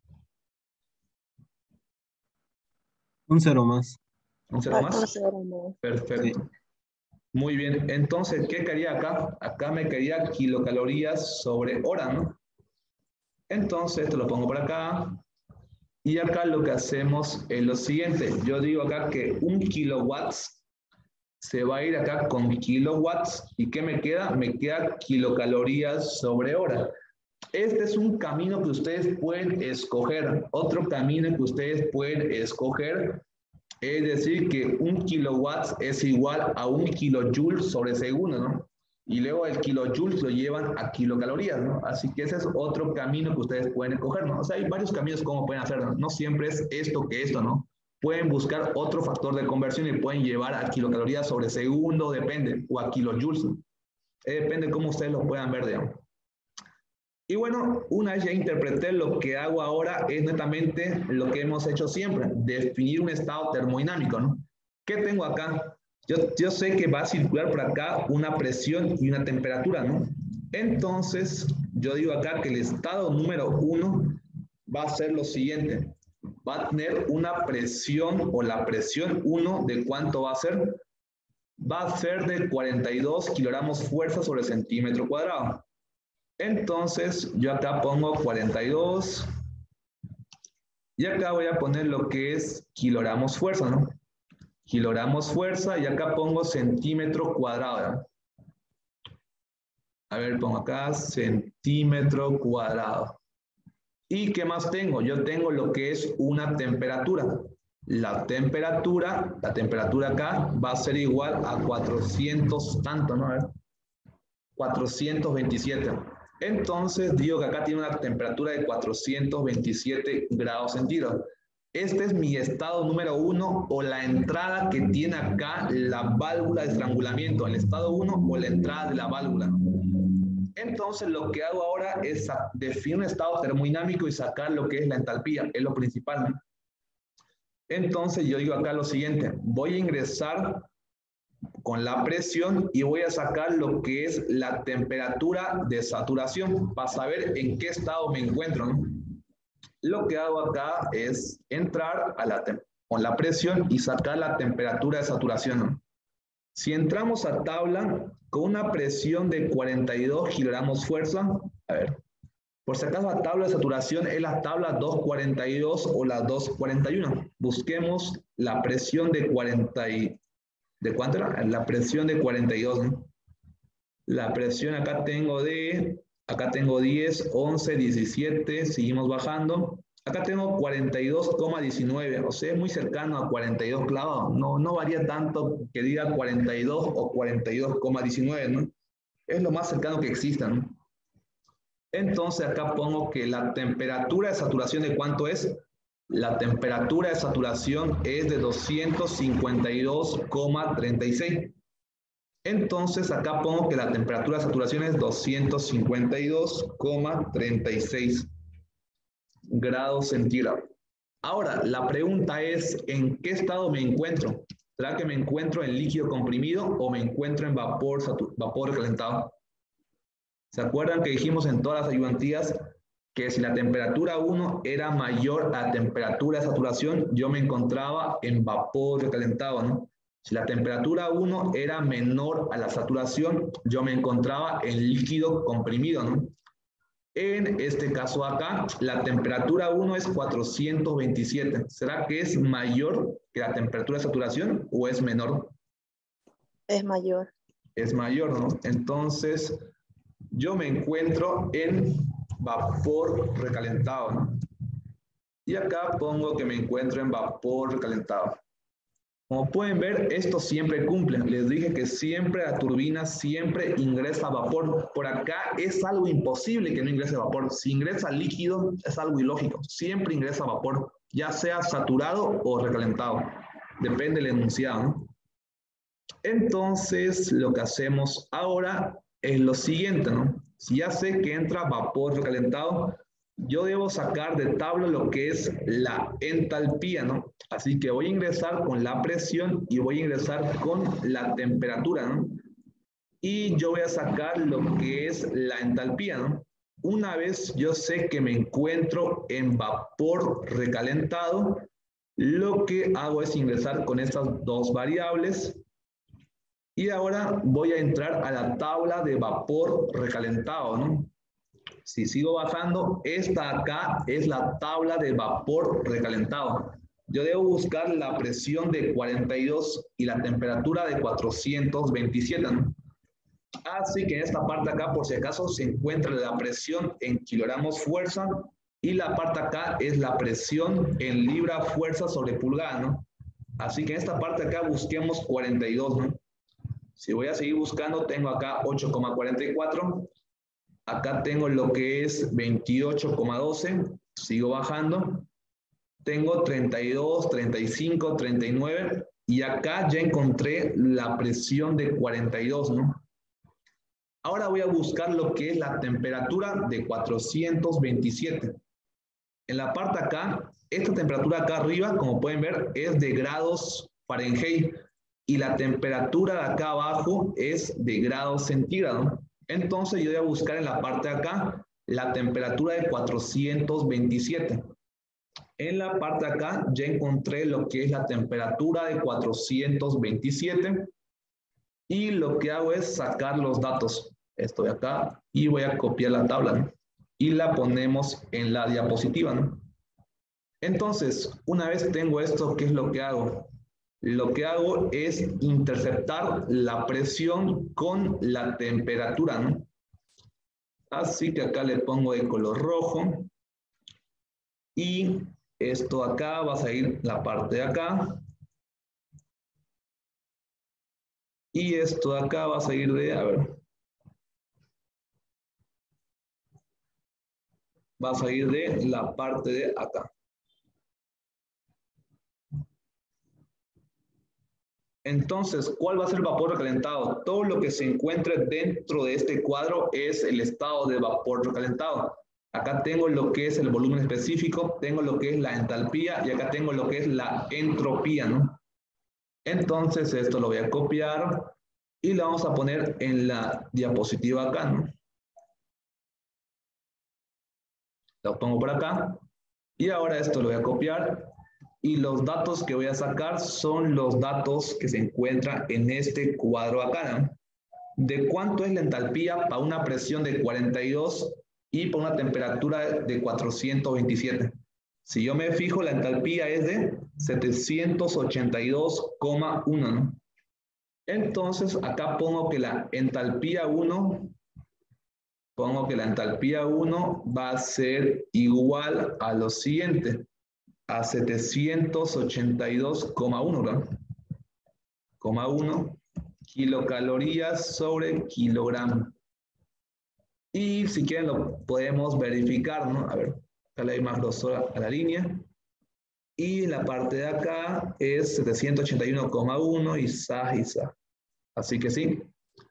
Un cero más. ¿Un cero Falta un más? cero más. Sí. Perfecto. Muy bien. Entonces, ¿qué quería acá? Acá me quería kilocalorías sobre hora, ¿no? Entonces, esto lo pongo por acá. Y acá lo que hacemos es lo siguiente. Yo digo acá que un kilowatts se va a ir acá con kilowatts. ¿Y qué me queda? Me queda kilocalorías sobre hora. Este es un camino que ustedes pueden escoger. Otro camino que ustedes pueden escoger es decir que un kilowatts es igual a un kilojoule sobre segundo, ¿no? Y luego el kilojoule lo llevan a kilocalorías, ¿no? Así que ese es otro camino que ustedes pueden escoger, ¿no? O sea, hay varios caminos como pueden hacerlo. No siempre es esto que esto, ¿no? Pueden buscar otro factor de conversión y pueden llevar a kilocalorías sobre segundo, depende, o a kilojoules, ¿no? Eh, depende cómo ustedes lo puedan ver, digamos. Y bueno, una vez ya interpreté, lo que hago ahora es netamente lo que hemos hecho siempre, definir un estado termodinámico, ¿no? ¿Qué tengo acá? Yo, yo sé que va a circular por acá una presión y una temperatura, ¿no? Entonces, yo digo acá que el estado número uno va a ser lo siguiente. Va a tener una presión o la presión uno de cuánto va a ser. Va a ser de cuarenta y dos kilogramos fuerza sobre centímetro cuadrado. Entonces, yo acá pongo cuarenta y dos. Y acá voy a poner lo que es kilogramos fuerza, ¿no? Kilogramos fuerza y acá pongo centímetro cuadrado, ¿no? A ver, pongo acá centímetro cuadrado. ¿Y qué más tengo? Yo tengo lo que es una temperatura. La temperatura, la temperatura acá va a ser igual a cuatrocientos tanto, ¿no? A ver. cuatrocientos veintisiete. Entonces digo que acá tiene una temperatura de cuatrocientos veintisiete grados centígrados. Este es mi estado número uno o la entrada que tiene acá la válvula de estrangulamiento, el estado uno o la entrada de la válvula. Entonces lo que hago ahora es definir un estado termodinámico y sacar lo que es la entalpía, es lo principal, ¿no? Entonces yo digo acá lo siguiente, voy a ingresar con la presión y voy a sacar lo que es la temperatura de saturación para saber en qué estado me encuentro, ¿no? Lo que hago acá es entrar a la con la presión y sacar la temperatura de saturación, ¿no? Si entramos a tabla con una presión de cuarenta y dos kilogramos fuerza, a ver, por si acaso la tabla de saturación es la tabla doscientos cuarenta y dos o la doscientos cuarenta y uno. Busquemos la presión de cuarenta. ¿De cuánto era? La presión de cuarenta y dos, ¿no? La presión acá tengo de, acá tengo diez, once, diecisiete, seguimos bajando. Acá tengo cuarenta y dos coma diecinueve, o sea, es muy cercano a cuarenta y dos clavado. No, no varía tanto que diga cuarenta y dos o cuarenta y dos coma diecinueve, ¿no? Es lo más cercano que exista, ¿no? Entonces acá pongo que la temperatura de saturación ¿de cuánto es? La temperatura de saturación es de doscientos cincuenta y dos coma treinta y seis. Entonces acá pongo que la temperatura de saturación es doscientos cincuenta y dos coma treinta y seis grados centígrados. Ahora, la pregunta es, ¿en qué estado me encuentro? ¿Será que me encuentro en líquido comprimido o me encuentro en vapor, vapor recalentado? ¿Se acuerdan que dijimos en todas las ayudantías que si la temperatura uno era mayor a la temperatura de saturación, yo me encontraba en vapor recalentado, ¿no? Si la temperatura uno era menor a la saturación, yo me encontraba en líquido comprimido, ¿no? En este caso acá, la temperatura uno es cuatrocientos veintisiete. ¿Será que es mayor que la temperatura de saturación o es menor? Es mayor. Es mayor, ¿no? Entonces, yo me encuentro en vapor recalentado, ¿no? Y acá pongo que me encuentro en vapor recalentado. Como pueden ver, esto siempre cumple. Les dije que siempre la turbina siempre ingresa vapor. Por acá es algo imposible que no ingrese vapor. Si ingresa líquido, es algo ilógico. Siempre ingresa vapor, ya sea saturado o recalentado. Depende del enunciado, ¿no? Entonces, lo que hacemos ahora es lo siguiente, ¿no? Si ya sé que entra vapor recalentado, yo debo sacar de tabla lo que es la entalpía, ¿no? Así que voy a ingresar con la presión y voy a ingresar con la temperatura, ¿no? Y yo voy a sacar lo que es la entalpía, ¿no? Una vez yo sé que me encuentro en vapor recalentado, lo que hago es ingresar con estas dos variables. Y ahora voy a entrar a la tabla de vapor recalentado, ¿no? Si sigo bajando, esta acá es la tabla de vapor recalentado. Yo debo buscar la presión de cuarenta y dos y la temperatura de cuatrocientos veintisiete, ¿no? Así que en esta parte acá, por si acaso, se encuentra la presión en kilogramos fuerza y la parte acá es la presión en libra fuerza sobre pulgada, ¿no? Así que en esta parte acá busquemos cuarenta y dos, ¿no? Si voy a seguir buscando, tengo acá ocho coma cuarenta y cuatro. Acá tengo lo que es veintiocho coma doce, sigo bajando. Tengo treinta y dos, treinta y cinco, treinta y nueve y acá ya encontré la presión de cuarenta y dos, ¿no? Ahora voy a buscar lo que es la temperatura de cuatrocientos veintisiete. En la parte acá, esta temperatura acá arriba, como pueden ver, es de grados Fahrenheit y la temperatura de acá abajo es de grados centígrados. Entonces yo voy a buscar en la parte de acá la temperatura de cuatrocientos veintisiete. En la parte de acá ya encontré lo que es la temperatura de cuatrocientos veintisiete y lo que hago es sacar los datos. Esto de acá, y voy a copiar la tabla, ¿no? Y la ponemos en la diapositiva, ¿no? Entonces, una vez tengo esto, ¿qué es lo que hago? Lo que hago es interceptar la presión con la temperatura, ¿no? Así que acá le pongo de color rojo. Y esto acá va a salir la parte de acá. Y esto de acá va a salir de, a ver. Va a salir de la parte de acá. Entonces, ¿cuál va a ser el vapor recalentado? Todo lo que se encuentre dentro de este cuadro es el estado de vapor recalentado. Acá tengo lo que es el volumen específico, tengo lo que es la entalpía y acá tengo lo que es la entropía, ¿no? Entonces, esto lo voy a copiar y lo vamos a poner en la diapositiva acá, ¿no? Lo pongo por acá y ahora esto lo voy a copiar y los datos que voy a sacar son los datos que se encuentran en este cuadro acá, ¿no? De cuánto es la entalpía para una presión de cuarenta y dos y para una temperatura de cuatrocientos veintisiete. Si yo me fijo, la entalpía es de setecientos ochenta y dos coma uno, ¿no? Entonces, acá pongo que la entalpía uno, pongo que la entalpía uno va a ser igual a lo siguiente, a setecientos ochenta y dos coma uno, ¿no? Coma uno kilocalorías sobre kilogramo. Y si quieren lo podemos verificar, ¿no? A ver, acá le doy más grosor a la línea. Y la parte de acá es setecientos ochenta y uno coma uno y sa y sa. Así que sí.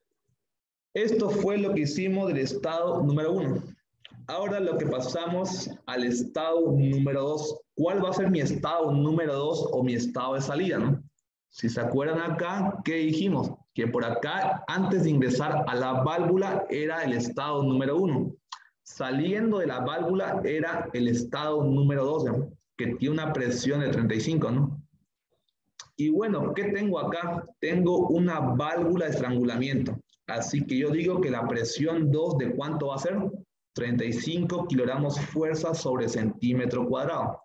Esto fue lo que hicimos del estado número uno. Ahora lo que pasamos al estado número dos. ¿Cuál va a ser mi estado número dos o mi estado de salida, no? Si se acuerdan acá, ¿qué dijimos? Que por acá, antes de ingresar a la válvula, era el estado número uno. Saliendo de la válvula era el estado número dos, ¿no? Que tiene una presión de treinta y cinco, ¿no? Y bueno, ¿qué tengo acá? Tengo una válvula de estrangulamiento. Así que yo digo que la presión dos, ¿de cuánto va a ser? treinta y cinco kilogramos fuerza sobre centímetro cuadrado.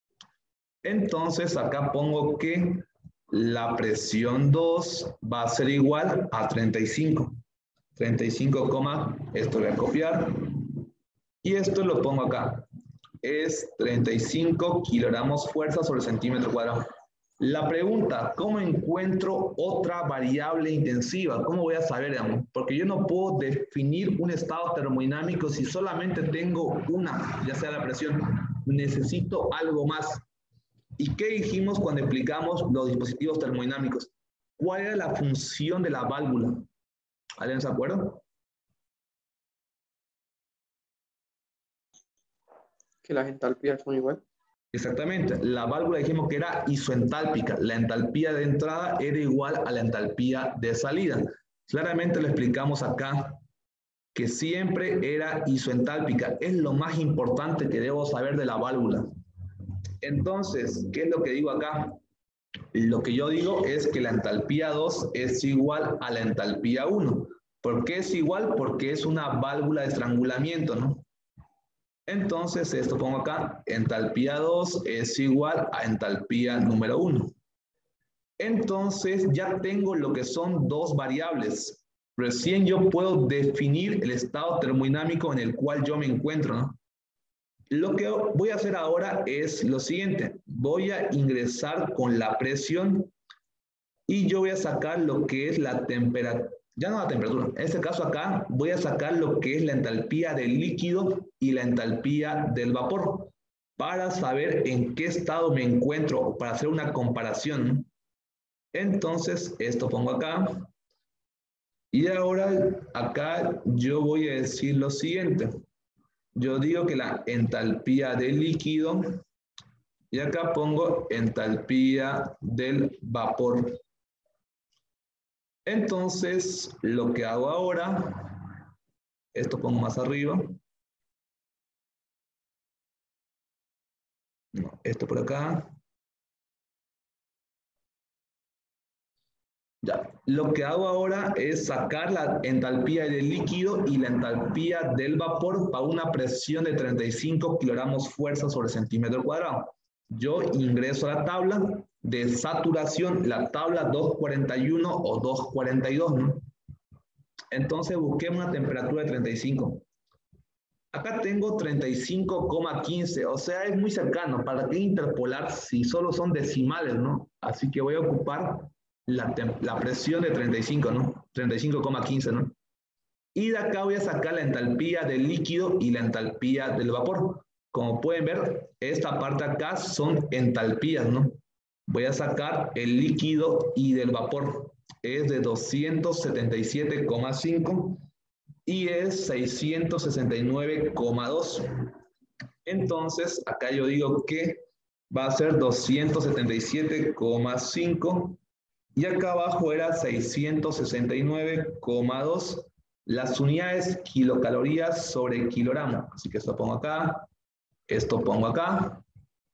Entonces acá pongo que la presión dos va a ser igual a treinta y cinco. treinta y cinco, esto lo voy a copiar. Y esto lo pongo acá. Es treinta y cinco kilogramos fuerza sobre centímetro cuadrado. La pregunta, ¿cómo encuentro otra variable intensiva? ¿Cómo voy a saber, digamos? Porque yo no puedo definir un estado termodinámico si solamente tengo una, ya sea la presión. Necesito algo más. ¿Y qué dijimos cuando explicamos los dispositivos termodinámicos? ¿Cuál era la función de la válvula? ¿Alguien se acuerda? Que las entalpías son igual. Exactamente, la válvula dijimos que era isoentálpica, la entalpía de entrada era igual a la entalpía de salida. Claramente lo explicamos acá, que siempre era isoentálpica, es lo más importante que debo saber de la válvula. Entonces, ¿qué es lo que digo acá? Lo que yo digo es que la entalpía dos es igual a la entalpía uno. ¿Por qué es igual? Porque es una válvula de estrangulamiento, ¿no? Entonces, esto pongo acá, entalpía dos es igual a entalpía número uno. Entonces, ya tengo lo que son dos variables. Recién yo puedo definir el estado termodinámico en el cual yo me encuentro, ¿no? Lo que voy a hacer ahora es lo siguiente. Voy a ingresar con la presión y yo voy a sacar lo que es la temperatura. Ya no la temperatura, en este caso acá voy a sacar lo que es la entalpía del líquido y la entalpía del vapor para saber en qué estado me encuentro, para hacer una comparación. Entonces, esto pongo acá. Y ahora acá yo voy a decir lo siguiente. Yo digo que la entalpía del líquido, y acá pongo entalpía del vapor. Entonces, lo que hago ahora, esto pongo más arriba. No, esto por acá. Ya, lo que hago ahora es sacar la entalpía del líquido y la entalpía del vapor para una presión de treinta y cinco kilogramos fuerza sobre centímetro cuadrado. Yo ingreso a la tabla de saturación, la tabla doscientos cuarenta y uno o doscientos cuarenta y dos, ¿no? Entonces busquemos una temperatura de treinta y cinco. Acá tengo treinta y cinco coma quince, o sea, es muy cercano. ¿Para qué interpolar si solo son decimales, no? Así que voy a ocupar la, la presión de treinta y cinco, ¿no? treinta y cinco coma quince, ¿no? Y de acá voy a sacar la entalpía del líquido y la entalpía del vapor. Como pueden ver, esta parte acá son entalpías, ¿no? Voy a sacar el líquido y del vapor. Es de doscientos setenta y siete coma cinco y es seiscientos sesenta y nueve coma dos. Entonces, acá yo digo que va a ser doscientos setenta y siete coma cinco y acá abajo era seiscientos sesenta y nueve coma dos. Las unidades kilocalorías sobre kilogramo. Así que esto pongo acá, esto pongo acá.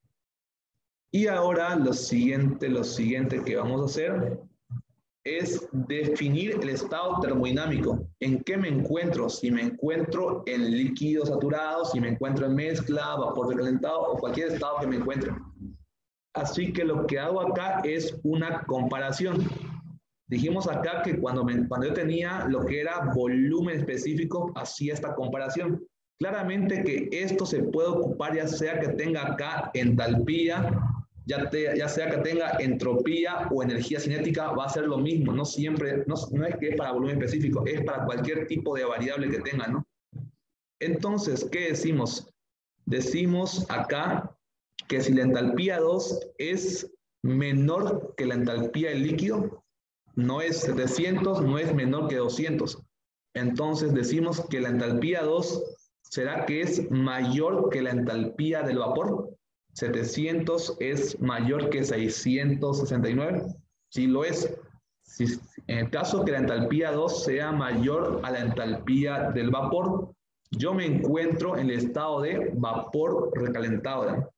Y ahora lo siguiente, lo siguiente que vamos a hacer es definir el estado termodinámico. ¿En qué me encuentro? Si me encuentro en líquido saturado, si me encuentro en mezcla, vapor recalentado o cualquier estado que me encuentre. Así que lo que hago acá es una comparación. Dijimos acá que cuando, me, cuando yo tenía lo que era volumen específico, hacía esta comparación. Claramente que esto se puede ocupar ya sea que tenga acá entalpía, ya, te, ya sea que tenga entropía o energía cinética, va a ser lo mismo. No siempre, no, no es que es para volumen específico, es para cualquier tipo de variable que tenga, ¿no? Entonces, ¿qué decimos? Decimos acá que si la entalpía dos es menor que la entalpía del líquido, no es setecientos, no es menor que doscientos. Entonces decimos que la entalpía dos será que es mayor que la entalpía del vapor. setecientos es mayor que seiscientos sesenta y nueve. Sí lo es. Si, en el caso que la entalpía dos sea mayor a la entalpía del vapor, yo me encuentro en el estado de vapor recalentado, ¿no?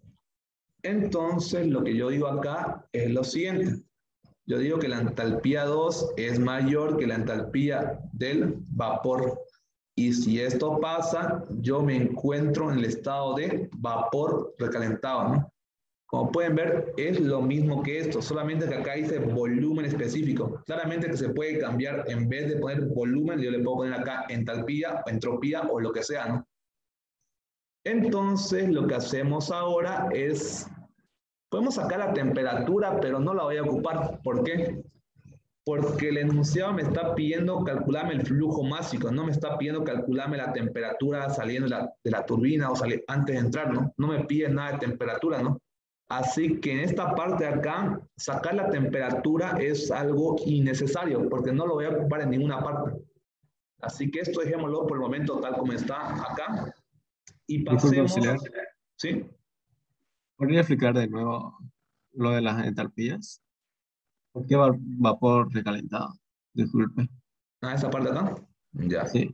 Entonces, lo que yo digo acá es lo siguiente. Yo digo que la entalpía dos es mayor que la entalpía del vapor. Y si esto pasa, yo me encuentro en el estado de vapor recalentado, ¿no? Como pueden ver, es lo mismo que esto, solamente que acá dice volumen específico. Claramente que se puede cambiar, en vez de poner volumen, yo le puedo poner acá entalpía, entropía o lo que sea, ¿no? Entonces, lo que hacemos ahora es, podemos sacar la temperatura, pero no la voy a ocupar. ¿Por qué? Porque el enunciado me está pidiendo calcularme el flujo másico, no me está pidiendo calcularme la temperatura saliendo de la, de la turbina o salir antes de entrar, ¿no? No me pide nada de temperatura, ¿no? Así que en esta parte de acá, sacar la temperatura es algo innecesario, porque no lo voy a ocupar en ninguna parte. Así que esto dejémoslo por el momento tal como está acá. Y Disculpe, pasemos, auxiliar. ¿sí? ¿Podría explicar de nuevo lo de las entalpías? ¿Por qué va- vapor recalentado? Disculpe. A esta parte de acá. Ya. Sí.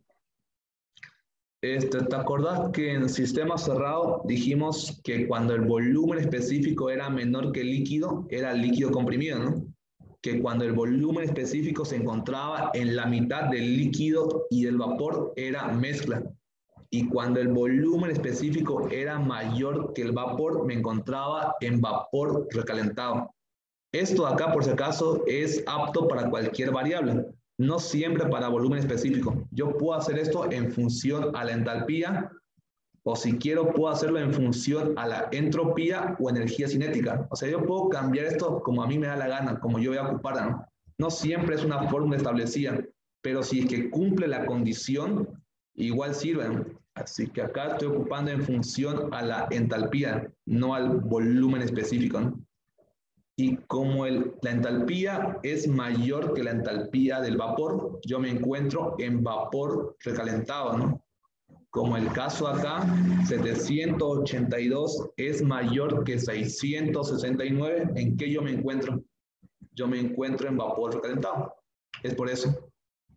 Este, ¿te acordás que en sistema cerrado dijimos que cuando el volumen específico era menor que el líquido, era líquido comprimido, ¿no? Que cuando el volumen específico se encontraba en la mitad del líquido y del vapor, era mezcla. Y cuando el volumen específico era mayor que el vapor, me encontraba en vapor recalentado. Esto acá, por si acaso, es apto para cualquier variable, no siempre para volumen específico. Yo puedo hacer esto en función a la entalpía, o si quiero, puedo hacerlo en función a la entropía o energía cinética. O sea, yo puedo cambiar esto como a mí me da la gana, como yo voy a ocupar, ¿no? No siempre es una fórmula establecida, pero si es que cumple la condición, igual sirven. Así que acá estoy ocupando en función a la entalpía, no al volumen específico, ¿no? Y como el, la entalpía es mayor que la entalpía del vapor, yo me encuentro en vapor recalentado, ¿no? Como el caso acá, setecientos ochenta y dos es mayor que seiscientos sesenta y nueve, ¿en qué yo me encuentro? Yo me encuentro en vapor recalentado. Es por eso.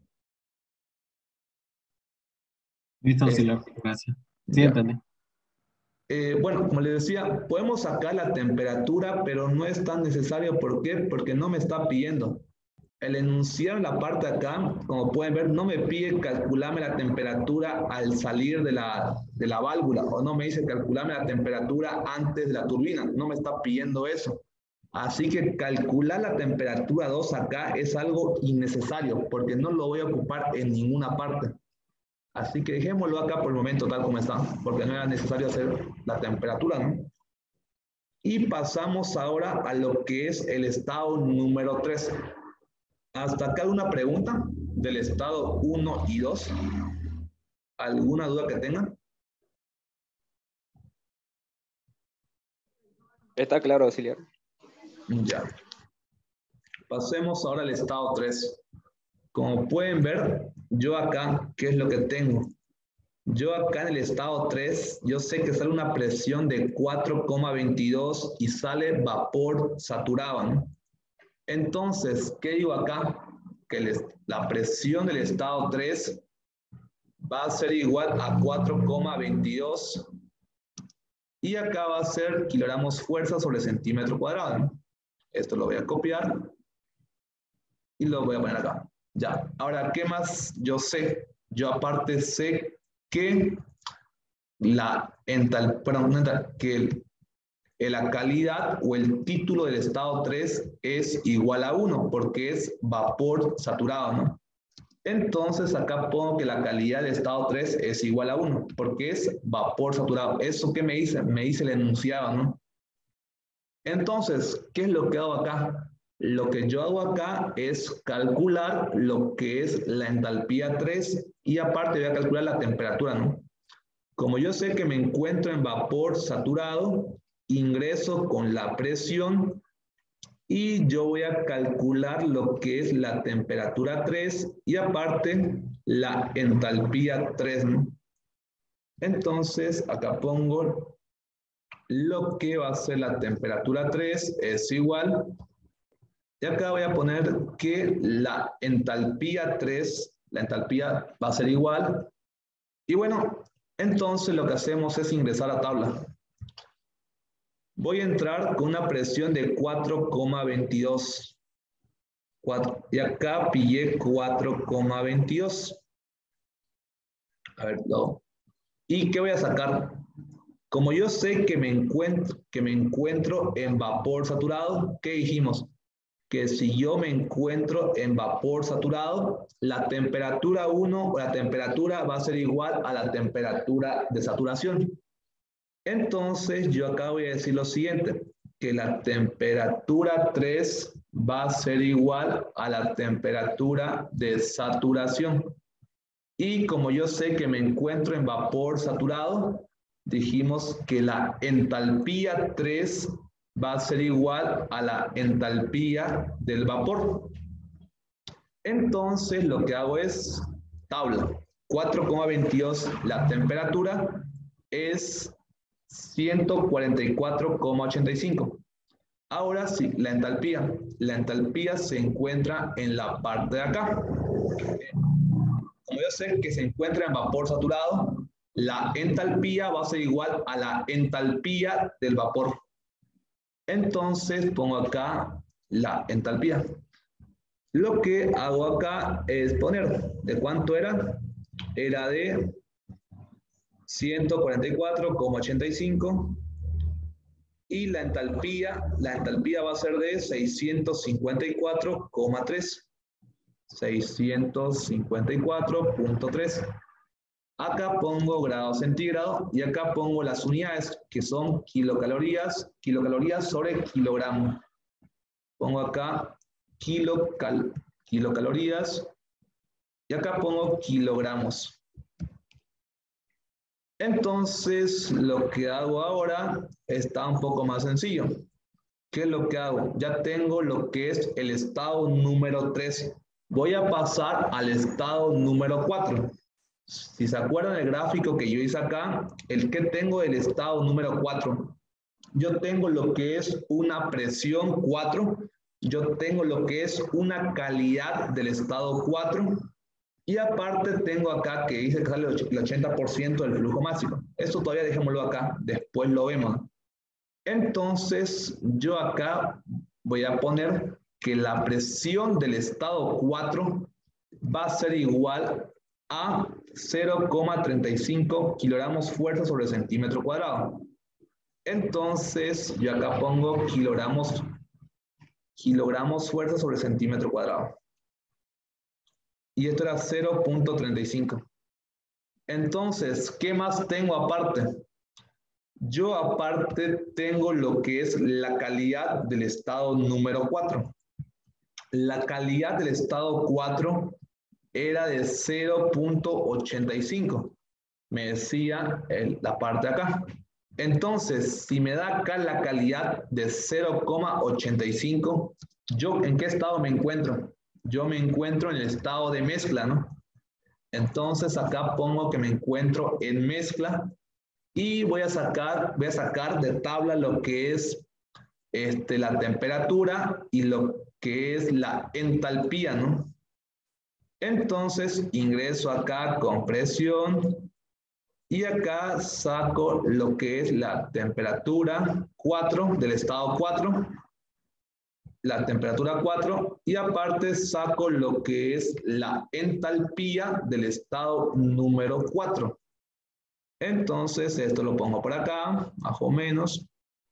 Listo, Eh, auxiliar. Gracias. Sí, ya. entendí. Eh, bueno, como les decía, podemos sacar la temperatura, pero no es tan necesario. ¿Por qué? Porque no me está pidiendo. el enunciado en la parte de acá, como pueden ver, no me pide calcularme la temperatura al salir de la, de la válvula, o no me dice calcularme la temperatura antes de la turbina, no me está pidiendo eso. Así que calcular la temperatura dos acá es algo innecesario, porque no lo voy a ocupar en ninguna parte. Así que dejémoslo acá por el momento tal como está, porque no era necesario hacer la temperatura, ¿no? Y pasamos ahora a lo que es el estado número tres. ¿Hasta acá alguna pregunta del estado uno y dos? ¿Alguna duda que tengan? Está claro, auxiliar. Ya. Pasemos ahora al estado tres. Como pueden ver, yo acá, ¿qué es lo que tengo? Yo acá en el estado tres, yo sé que sale una presión de cuatro coma veintidós y sale vapor saturado, ¿no? Entonces, ¿qué digo acá? Que les, la presión del estado tres va a ser igual a cuatro coma veintidós y acá va a ser kilogramos fuerza sobre centímetro cuadrado, ¿no? Esto lo voy a copiar y lo voy a poner acá. Ya, ahora, ¿qué más yo sé? Yo aparte sé que la ental, perdón, que el, la calidad o el título del estado tres es igual a uno, porque es vapor saturado, ¿no? Entonces acá pongo que la calidad del estado tres es igual a uno, porque es vapor saturado. ¿Eso qué me dice? Me dice el enunciado, ¿no? Entonces, ¿qué es lo que hago acá? Lo que yo hago acá es calcular lo que es la entalpía tres y aparte voy a calcular la temperatura, ¿no? Como yo sé que me encuentro en vapor saturado, ingreso con la presión y yo voy a calcular lo que es la temperatura tres y aparte la entalpía tres, ¿no? Entonces, acá pongo lo que va a ser la temperatura tres es igual. Y acá voy a poner que la entalpía tres, la entalpía va a ser igual. Y bueno, entonces lo que hacemos es ingresar a la tabla. Voy a entrar con una presión de cuatro coma veintidós. Y acá pillé cuatro coma veintidós. A ver, no. ¿Y qué voy a sacar? Como yo sé que me encuentro, que me encuentro en vapor saturado, ¿qué dijimos? Que si yo me encuentro en vapor saturado, la temperatura uno o la temperatura va a ser igual a la temperatura de saturación. Entonces, yo acá voy a decir lo siguiente, que la temperatura tres va a ser igual a la temperatura de saturación. Y como yo sé que me encuentro en vapor saturado, dijimos que la entalpía tres va a ser igual a la entalpía del vapor. Entonces, lo que hago es tabla. cuatro coma veintidós la temperatura es ciento cuarenta y cuatro coma ochenta y cinco. Ahora sí, la entalpía. La entalpía se encuentra en la parte de acá. Como yo sé que se encuentra en vapor saturado, la entalpía va a ser igual a la entalpía del vapor. Entonces pongo acá la entalpía. Lo que hago acá es poner, ¿de cuánto era? Era de ciento cuarenta y cuatro coma ochenta y cinco y la entalpía, la entalpía va a ser de seiscientos cincuenta y cuatro coma tres. seiscientos cincuenta y cuatro punto tres. Acá pongo grados centígrados y acá pongo las unidades que son kilocalorías, kilocalorías sobre kilogramo. Pongo acá kilocal, kilocalorías y acá pongo kilogramos. Entonces, lo que hago ahora está un poco más sencillo. ¿Qué es lo que hago? Ya tengo lo que es el estado número tres. Voy a pasar al estado número cuatro. Si se acuerdan del gráfico que yo hice acá, el que tengo del estado número cuatro. Yo tengo lo que es una presión cuatro. Yo tengo lo que es una calidad del estado cuatro. Y aparte tengo acá que dice que sale el ochenta por ciento del flujo máximo. Esto todavía dejémoslo acá, después lo vemos. Entonces yo acá voy a poner que la presión del estado cuatro va a ser igual a cero coma treinta y cinco kilogramos fuerza sobre centímetro cuadrado. Entonces, yo acá pongo kilogramos, kilogramos fuerza sobre centímetro cuadrado. Y esto era cero punto treinta y cinco. Entonces, ¿qué más tengo aparte? Yo aparte tengo lo que es la calidad del estado número cuatro. La calidad del estado cuatro era de cero punto ochenta y cinco. Me decía el, la parte de acá. Entonces, si me da acá la calidad de cero coma ochenta y cinco, ¿yo en qué estado me encuentro? Yo me encuentro en el estado de mezcla, ¿no? Entonces, acá pongo que me encuentro en mezcla y voy a sacar, voy a sacar de tabla lo que es este, la temperatura y lo que es la entalpía, ¿no? Entonces, ingreso acá con presión y acá saco lo que es la temperatura cuatro del estado cuatro, la temperatura cuatro, y aparte saco lo que es la entalpía del estado número cuatro. Entonces, esto lo pongo por acá, más o menos.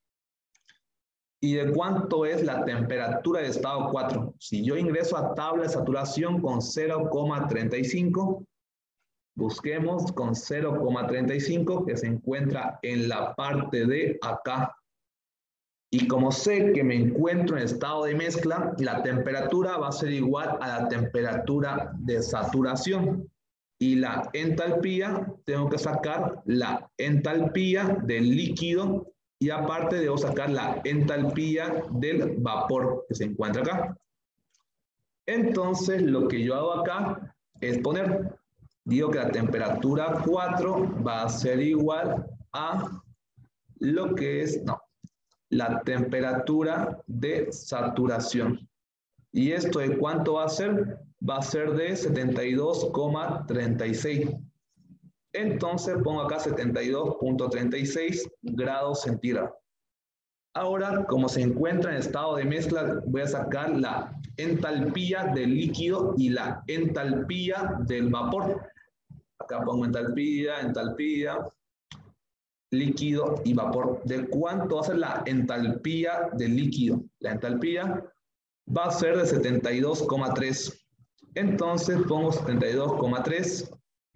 ¿Y de cuánto es la temperatura de estado cuatro? Si yo ingreso a tabla de saturación con cero coma treinta y cinco, busquemos con cero coma treinta y cinco, que se encuentra en la parte de acá. Y como sé que me encuentro en estado de mezcla, la temperatura va a ser igual a la temperatura de saturación. Y la entalpía, tengo que sacar la entalpía del líquido y aparte debo sacar la entalpía del vapor que se encuentra acá. Entonces, lo que yo hago acá es poner, digo que la temperatura cuatro va a ser igual a lo que es, no, la temperatura de saturación. ¿Y esto de cuánto va a ser? Va a ser de setenta y dos coma treinta y seis. Entonces pongo acá setenta y dos punto treinta y seis grados centígrados. Ahora, como se encuentra en estado de mezcla, voy a sacar la entalpía del líquido y la entalpía del vapor. Acá pongo entalpía, entalpía, líquido y vapor. ¿De cuánto va a ser la entalpía del líquido? La entalpía va a ser de setenta y dos coma tres. Entonces pongo setenta y dos coma tres.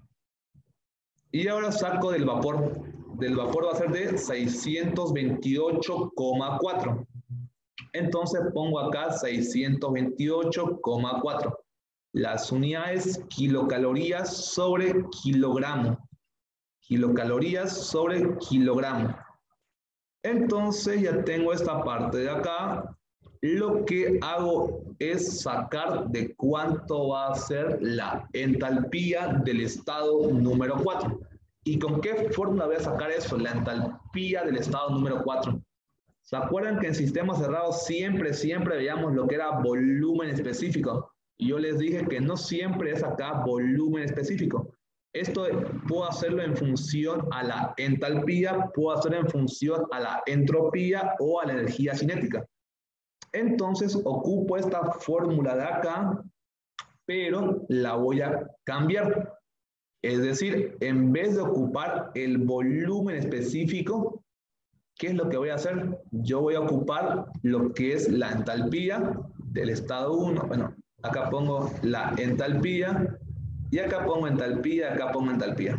Y ahora saco del vapor. Del vapor va a ser de seiscientos veintiocho coma cuatro. Entonces pongo acá seiscientos veintiocho coma cuatro. Las unidades kilocalorías sobre kilogramo. Kilocalorías sobre kilogramo. Entonces ya tengo esta parte de acá. Lo que hago es sacar de cuánto va a ser la entalpía del estado número cuatro. ¿Y con qué fórmula voy a sacar eso? La entalpía del estado número cuatro. ¿Se acuerdan que en sistemas cerrados siempre, siempre veíamos lo que era volumen específico? Y yo les dije que no siempre es acá volumen específico. Esto puedo hacerlo en función a la entalpía, puedo hacerlo en función a la entropía o a la energía cinética. Entonces ocupo esta fórmula de acá, pero la voy a cambiar. Es decir, en vez de ocupar el volumen específico, ¿qué es lo que voy a hacer? Yo voy a ocupar lo que es la entalpía del estado uno. Bueno, acá pongo la entalpía y acá pongo entalpía, acá pongo entalpía.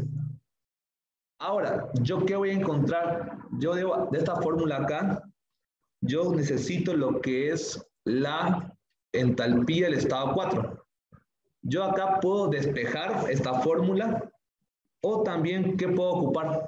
Ahora, ¿yo qué voy a encontrar? Yo debo, de esta fórmula acá, yo necesito lo que es la entalpía del estado cuatro. Yo acá puedo despejar esta fórmula o también, ¿qué puedo ocupar?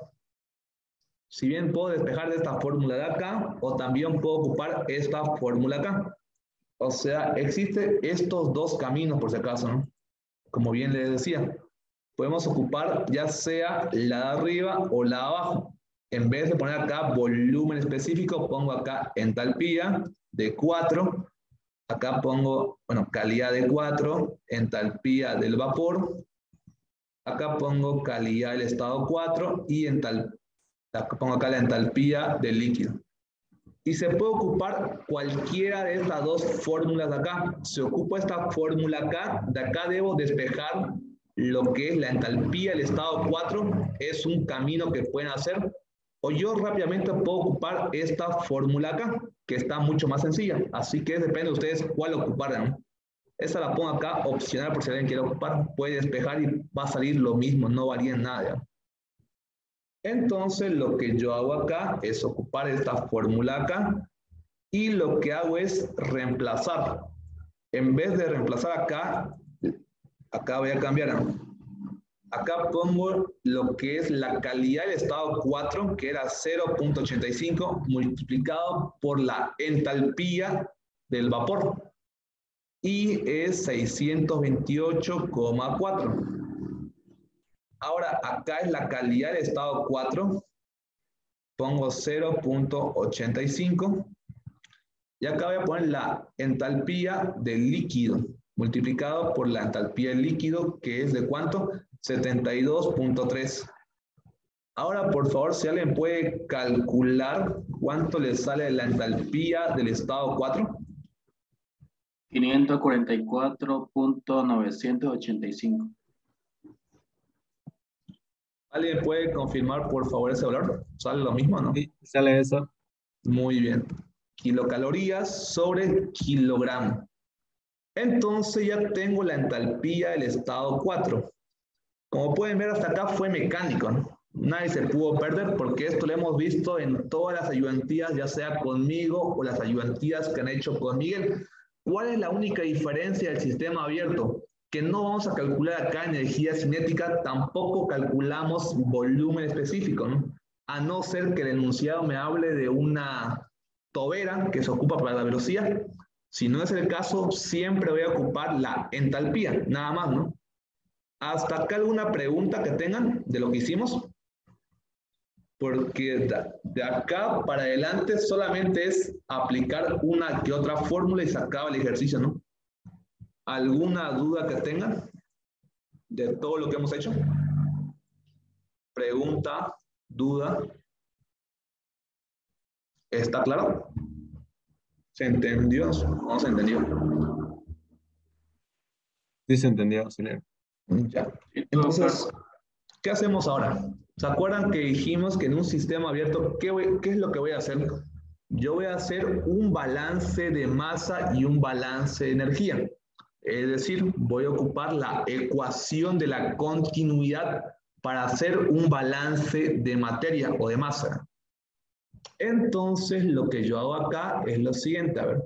Si bien puedo despejar de esta fórmula de acá o también puedo ocupar esta fórmula acá. O sea, existen estos dos caminos por si acaso, ¿no? Como bien les decía, podemos ocupar ya sea la de arriba o la de abajo. En vez de poner acá volumen específico, pongo acá entalpía de cuatro. Acá pongo, bueno, calidad de cuatro, entalpía del vapor. Acá pongo calidad del estado cuatro y ental, acá pongo acá la entalpía del líquido. Y se puede ocupar cualquiera de estas dos fórmulas de acá. Se ocupa esta fórmula acá. De acá debo despejar lo que es la entalpía del estado cuatro. Es un camino que pueden hacer. O yo rápidamente puedo ocupar esta fórmula acá, que está mucho más sencilla. Así que depende de ustedes cuál ocupar, ¿no? Esta la pongo acá, opcional, por si alguien quiere ocupar. Puede despejar y va a salir lo mismo, no varía en nada, ¿no? Entonces, lo que yo hago acá es ocupar esta fórmula acá y lo que hago es reemplazar. En vez de reemplazar acá, acá voy a cambiar. Acá pongo lo que es la calidad del estado cuatro, que era cero punto ochenta y cinco, multiplicado por la entalpía del vapor. Y es seiscientos veintiocho coma cuatro. Ahora, acá es la calidad del estado cuatro. Pongo cero punto ochenta y cinco. Y acá voy a poner la entalpía del líquido, multiplicado por la entalpía del líquido, que es de ¿cuánto? setenta y dos punto tres. Ahora, por favor, si alguien puede calcular cuánto le sale la entalpía del estado cuatro. quinientos cuarenta y cuatro punto novecientos ochenta y cinco. ¿Alguien puede confirmar, por favor, ese valor? ¿Sale lo mismo o no? Sí, sale eso. Muy bien. Kilocalorías sobre kilogramo. Entonces ya tengo la entalpía del estado cuatro. Como pueden ver, hasta acá fue mecánico, ¿no? Nadie se pudo perder porque esto lo hemos visto en todas las ayudantías, ya sea conmigo o las ayudantías que han hecho con Miguel. ¿Cuál es la única diferencia del sistema abierto? Que no vamos a calcular acá energía cinética, tampoco calculamos volumen específico, ¿no? A no ser que el enunciado me hable de una tobera que se ocupa para la velocidad. Si no es el caso, siempre voy a ocupar la entalpía, nada más, ¿no? ¿Hasta acá alguna pregunta que tengan de lo que hicimos? Porque de acá para adelante solamente es aplicar una que otra fórmula y se acaba el ejercicio, ¿no? ¿Alguna duda que tengan de todo lo que hemos hecho? Pregunta, duda. ¿Está claro? ¿Se entendió? ¿No se entendió? Sí, se entendió, auxiliar. Ya. Entonces, ¿qué hacemos ahora? ¿Se acuerdan que dijimos que en un sistema abierto, ¿qué, voy, qué es lo que voy a hacer? Yo voy a hacer un balance de masa y un balance de energía. Es decir, voy a ocupar la ecuación de la continuidad para hacer un balance de materia o de masa. Entonces, lo que yo hago acá es lo siguiente, a ver.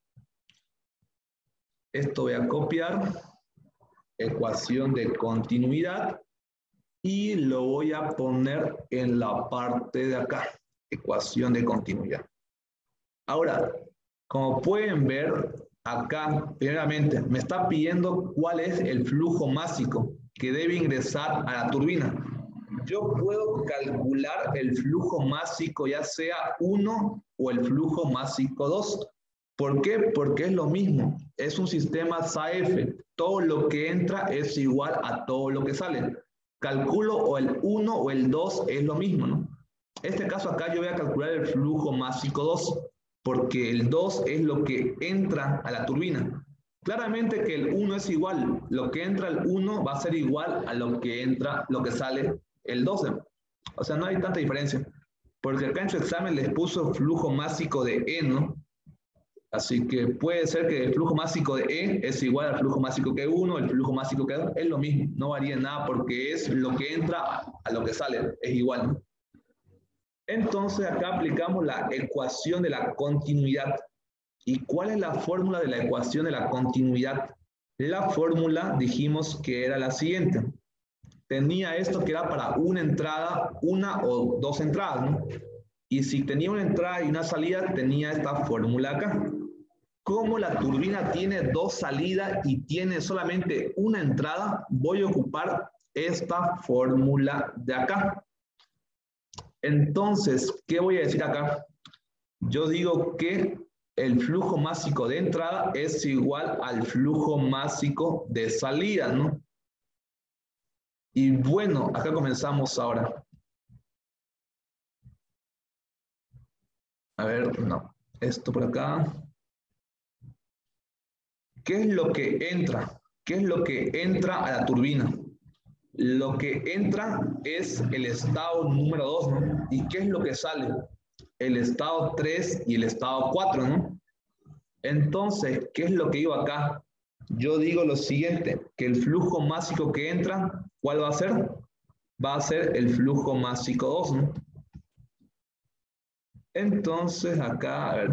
Esto voy a copiar, ecuación de continuidad, y lo voy a poner en la parte de acá, ecuación de continuidad. Ahora, como pueden ver, acá, primeramente, me está pidiendo cuál es el flujo másico que debe ingresar a la turbina. Yo puedo calcular el flujo másico, ya sea uno o el flujo másico dos. ¿Por qué? Porque es lo mismo. Es un sistema S A F. Todo lo que entra es igual a todo lo que sale. Calculo o el uno o el dos es lo mismo, ¿no? En este caso acá yo voy a calcular el flujo másico dos, porque el dos es lo que entra a la turbina. Claramente que el uno es igual, lo que entra al uno va a ser igual a lo que entra, lo que sale el doce. O sea, no hay tanta diferencia, porque acá en su examen les puso flujo másico de E, ¿no? Así que puede ser que el flujo másico de E es igual al flujo másico que uno, el flujo másico que dos, es lo mismo, no varía en nada porque es lo que entra a lo que sale, es igual, ¿no? Entonces acá aplicamos la ecuación de la continuidad. ¿Y cuál es la fórmula de la ecuación de la continuidad? La fórmula dijimos que era la siguiente. Tenía esto que era para una entrada, una o dos entradas, ¿no? Y si tenía una entrada y una salida, tenía esta fórmula acá. Como la turbina tiene dos salidas y tiene solamente una entrada, voy a ocupar esta fórmula de acá. Entonces, ¿qué voy a decir acá? Yo digo que el flujo másico de entrada es igual al flujo másico de salida, ¿no? Y bueno, acá comenzamos ahora. A ver, no. Esto por acá. ¿Qué es lo que entra? ¿Qué es lo que entra a la turbina? Lo que entra es el estado número dos, ¿no? ¿Y qué es lo que sale? El estado tres y el estado cuatro, ¿no? Entonces, ¿qué es lo que digo acá? Yo digo lo siguiente, que el flujo másico que entra, ¿cuál va a ser? Va a ser el flujo másico dos, ¿no? Entonces, acá, a ver.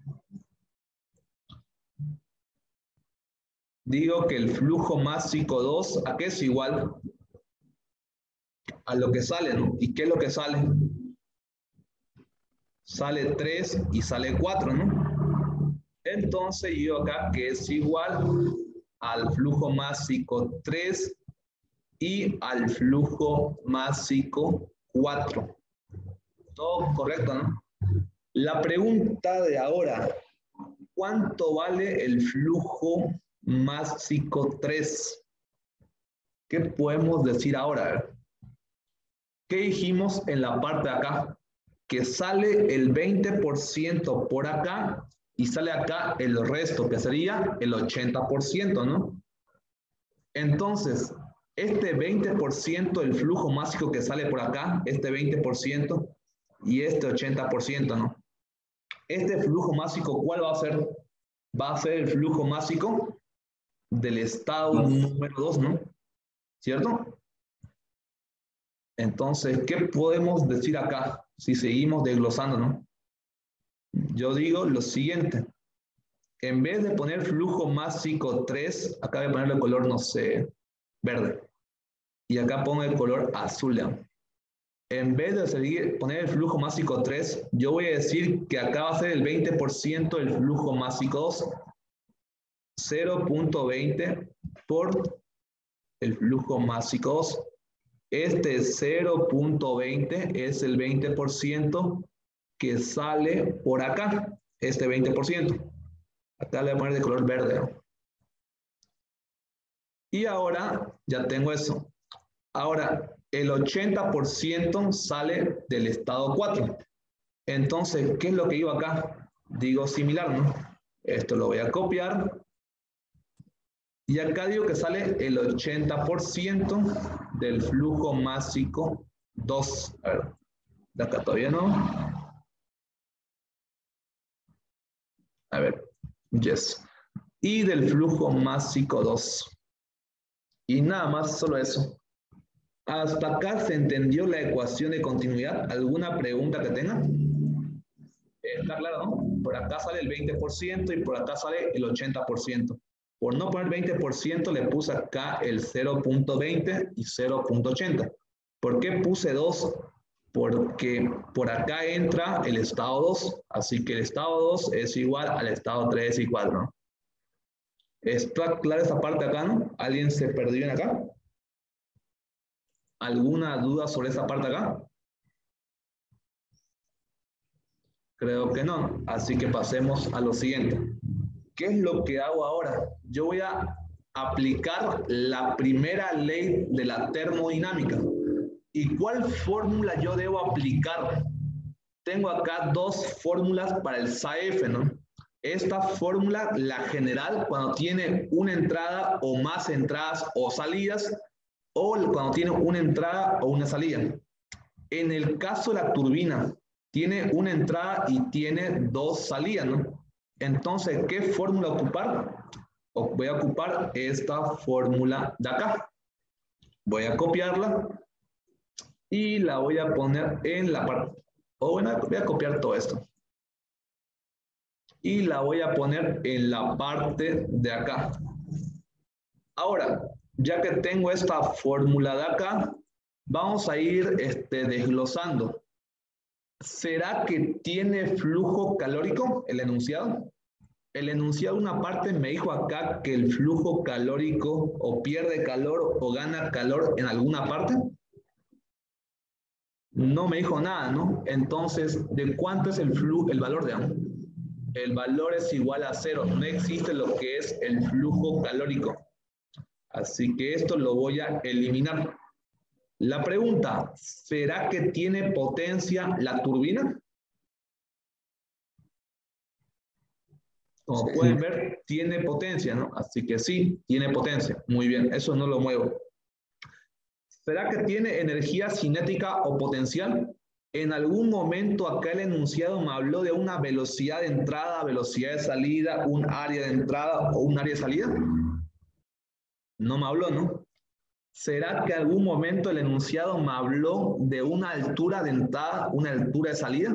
Digo que el flujo másico dos, ¿a qué es igual? A lo que sale, ¿no? ¿Y qué es lo que sale? Sale tres y sale cuatro, ¿no? Entonces yo acá que es igual al flujo másico tres y al flujo másico cuatro. Todo correcto, ¿no? La pregunta de ahora, ¿cuánto vale el flujo másico tres? ¿Qué podemos decir ahora? ¿Qué dijimos en la parte de acá? Que sale el veinte por ciento por acá y sale acá el resto, que sería el ochenta por ciento, ¿no? Entonces, este veinte por ciento del flujo másico que sale por acá, este veinte por ciento y este ochenta por ciento, ¿no? Este flujo másico, ¿cuál va a ser? Va a ser el flujo másico del estado número dos, ¿no? ¿Cierto? Entonces, ¿qué podemos decir acá si seguimos desglosando, ¿no? Yo digo lo siguiente. En vez de poner flujo másico tres, acá voy a ponerle color, no sé, verde. Y acá pongo el color azul, ¿no? En vez de seguir, poner el flujo másico tres, yo voy a decir que acá va a ser el veinte por ciento del flujo másico dos. cero punto veinte por el flujo másico dos. Este cero punto veinte es el veinte por ciento que sale por acá, este veinte por ciento. Acá le voy a poner de color verde, ¿no? Y ahora ya tengo eso. Ahora, el ochenta por ciento sale del estado cuatro. Entonces, ¿qué es lo que digo acá? Digo similar, ¿no? Esto lo voy a copiar. Y acá digo que sale el ochenta por ciento del flujo másico dos. A ver, de acá todavía no. A ver, yes. Y del flujo másico dos. Y nada más, solo eso. ¿Hasta acá se entendió la ecuación de continuidad? ¿Alguna pregunta que tengan? Está claro, ¿no? Por acá sale el veinte por ciento y por acá sale el ochenta por ciento. Por no poner veinte por ciento le puse acá el cero punto veinte y cero punto ochenta. ¿Por qué puse dos? Porque por acá entra el estado dos, así que el estado dos es igual al estado tres y cuatro, ¿no? ¿Está clara esa parte acá, no? ¿Alguien se perdió en acá? ¿Alguna duda sobre esa parte acá? Creo que no, así que pasemos a lo siguiente. ¿Qué es lo que hago ahora? Yo voy a aplicar la primera ley de la termodinámica. ¿Y cuál fórmula yo debo aplicar? Tengo acá dos fórmulas para el S A F, ¿no? Esta fórmula, la general, cuando tiene una entrada o más entradas o salidas, o cuando tiene una entrada o una salida. En el caso de la turbina, tiene una entrada y tiene dos salidas, ¿no? Entonces, ¿qué fórmula ocupar? Voy a ocupar esta fórmula de acá. Voy a copiarla y la voy a poner en la parte. O bueno, voy a copiar todo esto. Y la voy a poner en la parte de acá. Ahora, ya que tengo esta fórmula de acá, vamos a ir este, desglosando. ¿Será que tiene flujo calórico el enunciado? El enunciado, una parte me dijo acá que el flujo calórico o pierde calor o gana calor en alguna parte. No me dijo nada, ¿no? Entonces, ¿de cuánto es el flujo, el valor de ambos? El valor es igual a cero. No existe lo que es el flujo calórico. Así que esto lo voy a eliminar. La pregunta, ¿será que tiene potencia la turbina? Como pueden ver, tiene potencia, ¿no? Así que sí, tiene potencia. Muy bien, eso no lo muevo. ¿Será que tiene energía cinética o potencial? En algún momento acá el enunciado me habló de una velocidad de entrada, velocidad de salida, un área de entrada o un área de salida. No me habló, ¿no? ¿Será que en algún momento el enunciado me habló de una altura de entrada, una altura de salida?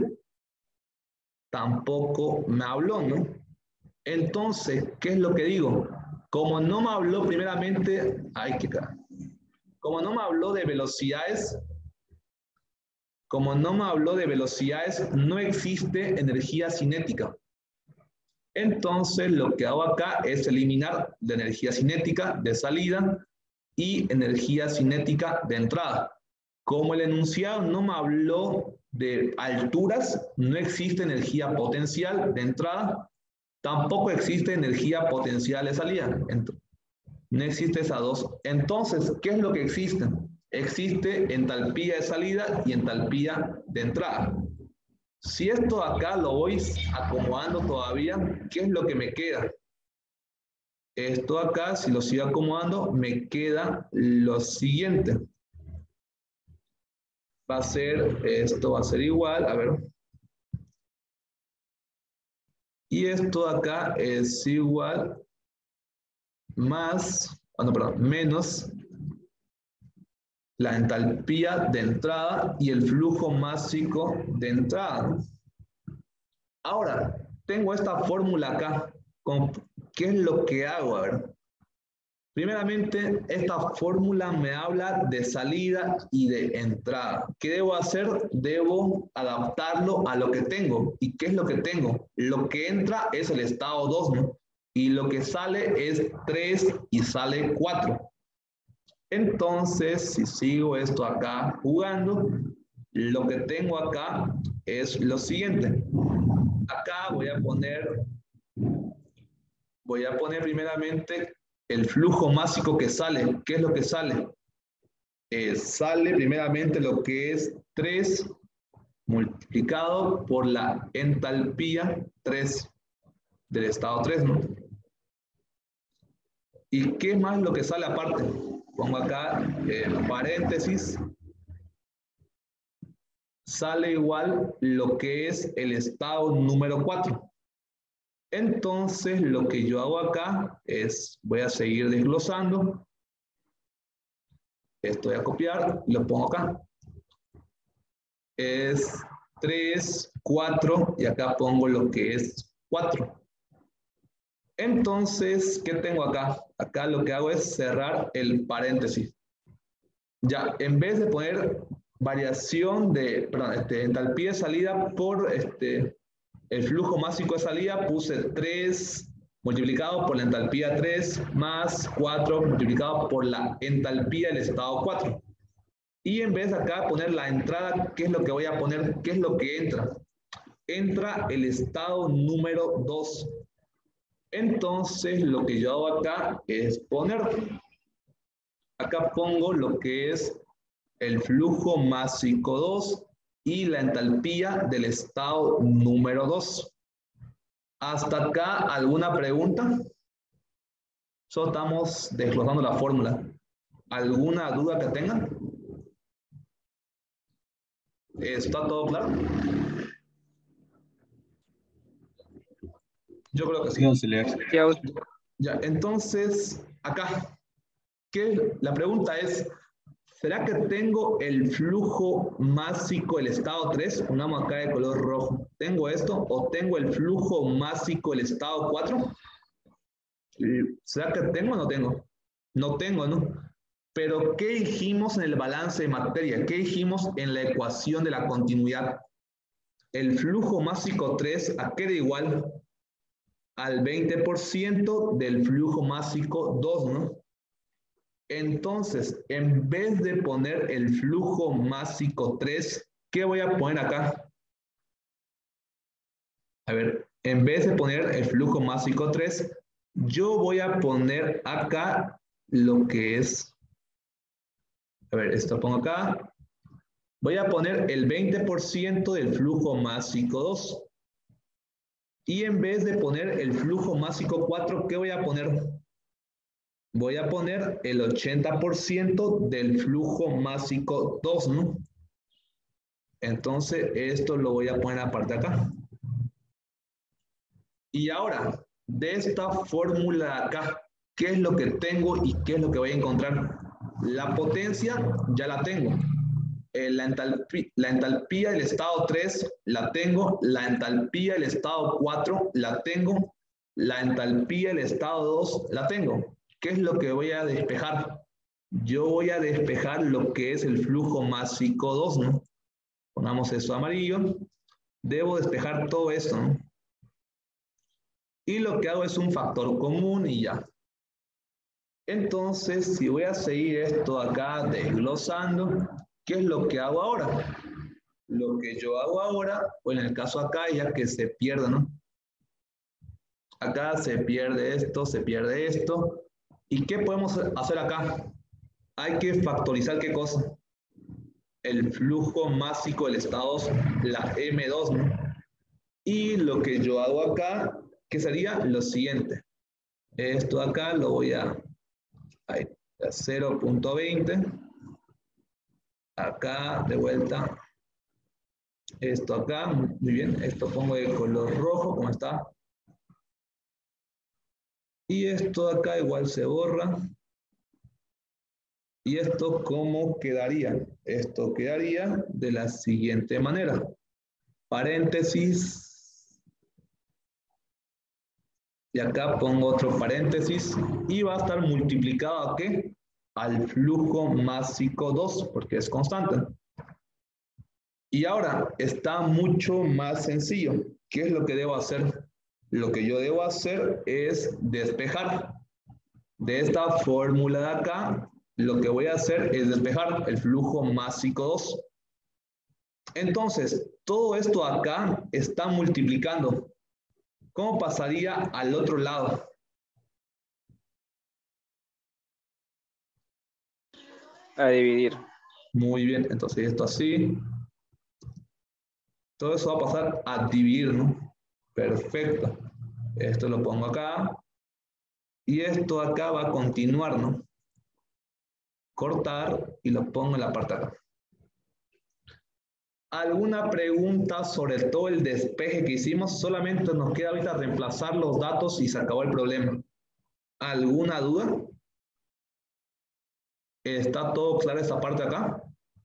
Tampoco me habló, ¿no? Entonces, ¿qué es lo que digo? Como no me habló primeramente, ay, qué cara. Como no me habló de velocidades, como no me habló de velocidades, no existe energía cinética. Entonces, lo que hago acá es eliminar la energía cinética de salida y energía cinética de entrada. Como el enunciado no me habló de alturas, no existe energía potencial de entrada, tampoco existe energía potencial de salida. No existe esas dos. Entonces, ¿qué es lo que existe? Existe entalpía de salida y entalpía de entrada. Si esto acá lo voy acomodando todavía, ¿qué es lo que me queda? Esto acá, si lo sigo acomodando, me queda lo siguiente. Va a ser, esto va a ser igual, a ver. Y esto acá es igual más, oh no, perdón, menos la entalpía de entrada y el flujo másico de entrada. Ahora, tengo esta fórmula acá. ¿Qué es lo que hago? A ver. Primeramente, esta fórmula me habla de salida y de entrada. ¿Qué debo hacer? Debo adaptarlo a lo que tengo. ¿Y qué es lo que tengo? Lo que entra es el estado dos, ¿no? Y lo que sale es tres y sale cuatro. Entonces, si sigo esto acá jugando, lo que tengo acá es lo siguiente. Acá voy a poner, voy a poner primeramente el flujo másico que sale. ¿Qué es lo que sale? Eh, sale primeramente lo que es tres multiplicado por la entalpía tres del estado tres, ¿no? ¿Y qué más lo que sale aparte? Pongo acá en eh, paréntesis. Sale igual lo que es el estado número cuatro. Entonces, lo que yo hago acá es, voy a seguir desglosando. Esto voy a copiar, lo pongo acá. Es tres, cuatro, y acá pongo lo que es cuatro. Entonces, ¿qué tengo acá? Acá lo que hago es cerrar el paréntesis. Ya, en vez de poner variación de, perdón, este, entalpía de salida por este, el flujo másico de salida, puse tres multiplicado por la entalpía tres más cuatro multiplicado por la entalpía del estado cuatro. Y en vez de acá poner la entrada, ¿qué es lo que voy a poner? ¿Qué es lo que entra? Entra el estado número dos. Entonces, lo que yo hago acá es poner, acá pongo lo que es el flujo másico dos y la entalpía del estado número dos. ¿Hasta acá alguna pregunta? Solo estamos desglosando la fórmula. ¿Alguna duda que tengan? ¿Está todo claro? Yo creo que sí. Ya, entonces, acá, ¿qué? La pregunta es, ¿será que tengo el flujo másico del estado tres? Pongamos acá de color rojo. ¿Tengo esto? ¿O tengo el flujo másico del estado cuatro? ¿Será que tengo o no tengo? No tengo, ¿no? Pero, ¿qué dijimos en el balance de materia? ¿Qué dijimos en la ecuación de la continuidad? El flujo másico tres, ¿a qué era igual? Al veinte por ciento del flujo másico dos, ¿no? Entonces, en vez de poner el flujo másico tres, ¿qué voy a poner acá? A ver, en vez de poner el flujo másico tres, yo voy a poner acá lo que es, a ver, esto pongo acá, voy a poner el veinte por ciento del flujo másico dos. Y en vez de poner el flujo másico cuatro, ¿qué voy a poner? Voy a poner el ochenta por ciento del flujo másico dos, ¿no? Entonces, esto lo voy a poner aparte acá. Y ahora, de esta fórmula acá, ¿qué es lo que tengo y qué es lo que voy a encontrar? La potencia ya la tengo. Eh, la, entalpía, la entalpía del estado tres la tengo. La entalpía del estado cuatro la tengo. La entalpía del estado dos la tengo. ¿Qué es lo que voy a despejar? Yo voy a despejar lo que es el flujo másico dos, ¿no? Pongamos eso amarillo. Debo despejar todo esto, ¿no? Y lo que hago es un factor común y ya. Entonces, si voy a seguir esto acá desglosando, ¿qué es lo que hago ahora? Lo que yo hago ahora, o en el caso acá, ya que se pierde, ¿no? Acá se pierde esto, se pierde esto. ¿Y qué podemos hacer acá? Hay que factorizar ¿qué cosa? El flujo másico del estado dos, la eme dos, ¿no? Y lo que yo hago acá, que sería lo siguiente. Esto acá lo voy a, a cero punto veinte. Acá de vuelta. Esto acá, muy bien. Esto pongo de color rojo, como está. Y esto acá igual se borra. ¿Y esto cómo quedaría? Esto quedaría de la siguiente manera. Paréntesis. Y acá pongo otro paréntesis. Y va a estar multiplicado ¿a qué? Al flujo másico dos, porque es constante. Y ahora está mucho más sencillo. ¿Qué es lo que debo hacer? Lo que yo debo hacer es despejar. De esta fórmula de acá, lo que voy a hacer es despejar el flujo másico dos. Entonces, todo esto acá está multiplicando. ¿Cómo pasaría al otro lado? A dividir. Muy bien, entonces esto así. Todo eso va a pasar a dividir, ¿no? Perfecto. Esto lo pongo acá. Y esto acá va a continuar, ¿no? Cortar y lo pongo en la parte de acá. ¿Alguna pregunta sobre todo el despeje que hicimos? Solamente nos queda ahorita reemplazar los datos y se acabó el problema. ¿Alguna duda? ¿Está todo claro esta parte acá?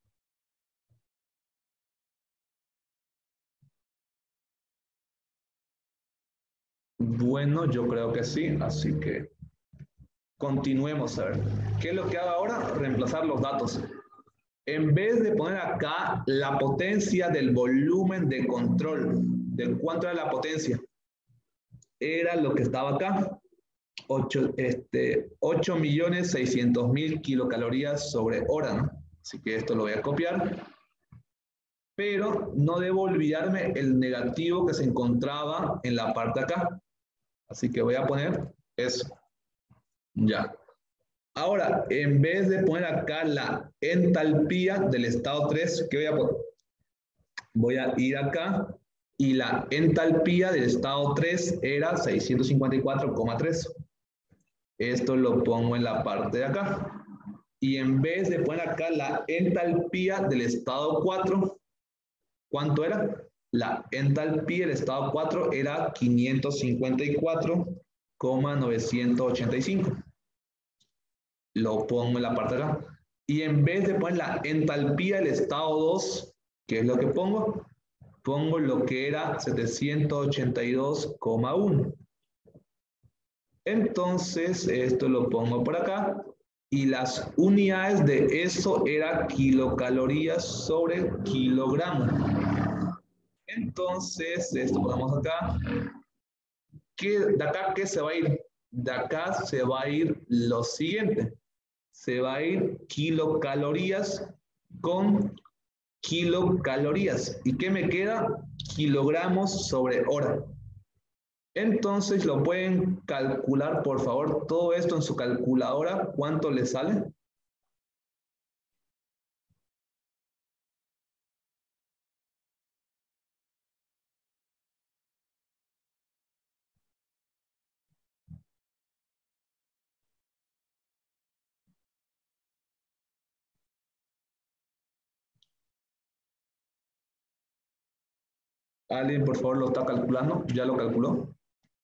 Bueno, yo creo que sí, así que continuemos a ver. ¿Qué es lo que hago ahora? Reemplazar los datos. En vez de poner acá la potencia del volumen de control, ¿de cuánto era la potencia? Era lo que estaba acá, ocho, este, ocho millones seiscientos mil kilocalorías sobre hora, ¿no? Así que esto lo voy a copiar. Pero no debo olvidarme el negativo que se encontraba en la parte de acá. Así que voy a poner eso. Ya. Ahora, en vez de poner acá la entalpía del estado tres, ¿qué voy a poner? Voy a ir acá y la entalpía del estado tres era seiscientos cincuenta y cuatro coma tres. Esto lo pongo en la parte de acá. Y en vez de poner acá la entalpía del estado cuatro, ¿cuánto era? La entalpía del estado cuatro era quinientos cincuenta y cuatro coma novecientos ochenta y cinco. Lo pongo en la parte de acá. Y en vez de poner la entalpía del estado dos, ¿qué es lo que pongo? Pongo lo que era setecientos ochenta y dos coma uno. Entonces, esto lo pongo por acá. Y las unidades de eso era kilocalorías sobre kilogramo. Entonces, esto ponemos acá. ¿Qué, de acá qué se va a ir? De acá se va a ir lo siguiente. Se va a ir kilocalorías con kilocalorías. ¿Y qué me queda? Kilogramos sobre hora. Entonces, ¿lo pueden calcular, por favor, todo esto en su calculadora? ¿Cuánto le sale? ¿Alguien, por favor, lo está calculando? ¿Ya lo calculó?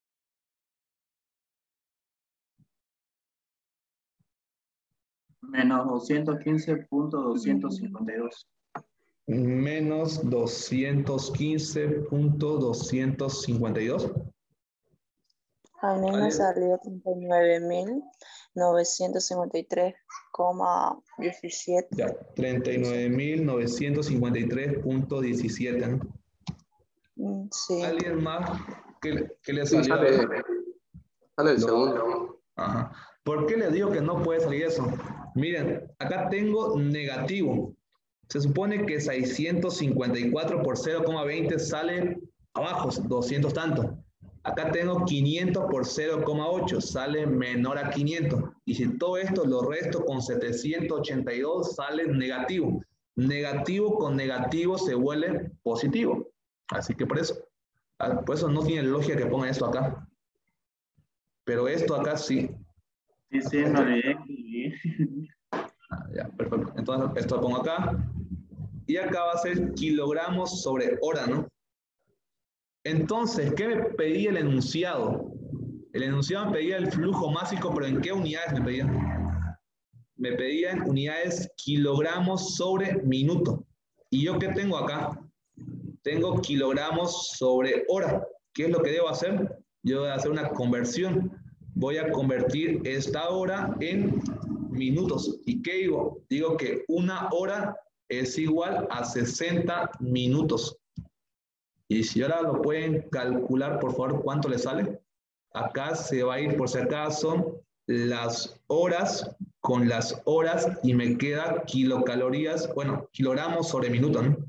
Menos doscientos quince punto doscientos cincuenta y dos. Menos doscientos quince punto doscientos cincuenta y dos. A mí me salió treinta y nueve mil novecientos cincuenta y tres coma diecisiete. Ya, treinta y nueve mil novecientos cincuenta y tres punto diecisiete, ¿no? Mm, sí. ¿Alguien más que, que le Sí, salió? sale, sale el Lo- segundo. Ajá. ¿Por qué les digo que no puede salir eso? Miren, acá tengo negativo. Se supone que seiscientos cincuenta y cuatro por cero coma veinte sale abajo, doscientos tanto. Acá tengo quinientos por cero coma ocho, sale menor a quinientos. Y si todo esto lo resto con setecientos ochenta y dos, sale negativo. Negativo con negativo se vuelve positivo. Así que por eso, ah, por eso no tiene lógica que ponga esto acá. Pero esto acá sí. Sí, sí, me olvidé. Ah, ya, perfecto. Entonces esto lo pongo acá. Y acá va a ser kilogramos sobre hora, ¿no? Entonces, ¿qué me pedía el enunciado? El enunciado me pedía el flujo másico, pero ¿en qué unidades me pedía? Me pedía en unidades kilogramos sobre minuto. ¿Y yo qué tengo acá? Tengo kilogramos sobre hora. ¿Qué es lo que debo hacer? Yo voy a hacer una conversión. Voy a convertir esta hora en minutos. ¿Y qué digo? Digo que una hora es igual a sesenta minutos. Y si ahora lo pueden calcular, por favor, ¿cuánto le sale? Acá se va a ir, por si acaso, las horas con las horas y me queda kilocalorías, bueno, kilogramos sobre minuto, ¿no?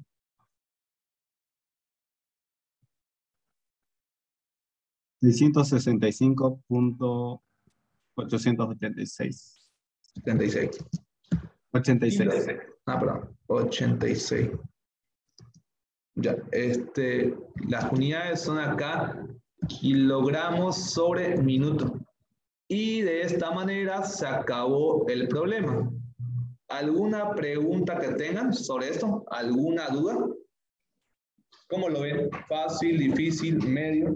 seiscientos sesenta y cinco punto ochocientos ochenta y seis. setenta y seis. ochenta y seis. Ah, perdón, ochenta y seis. Ya, este, las unidades son acá kilogramos sobre minuto. Y de esta manera se acabó el problema. ¿Alguna pregunta que tengan sobre esto? ¿Alguna duda? ¿Cómo lo ven? ¿Fácil, difícil, medio?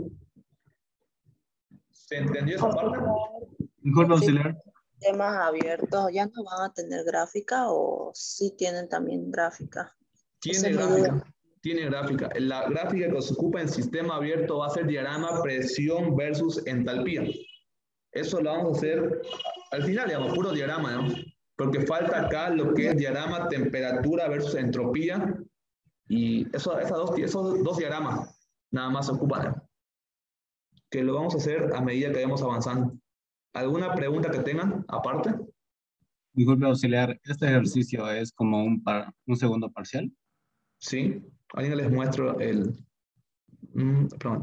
¿Se entendió esa parte? Disculpe, Sí. auxiliar. Temas abiertos, ¿ya no van a tener gráfica o sí tienen también gráfica? Esa Tiene es mi duda. gráfica. Tiene gráfica. La gráfica que se ocupa en sistema abierto va a ser diagrama presión versus entalpía. Eso lo vamos a hacer al final, digamos, puro diagrama, ¿no? Porque falta acá lo que es diagrama temperatura versus entropía. Y eso, esas dos, esos dos diagramas nada más se ocupan, ¿no? Que lo vamos a hacer a medida que vayamos avanzando. ¿Alguna pregunta que tengan aparte? Disculpe, auxiliar. ¿Este ejercicio es como un, par- un segundo parcial? Sí. Alguien les muestro el... Mm, perdón.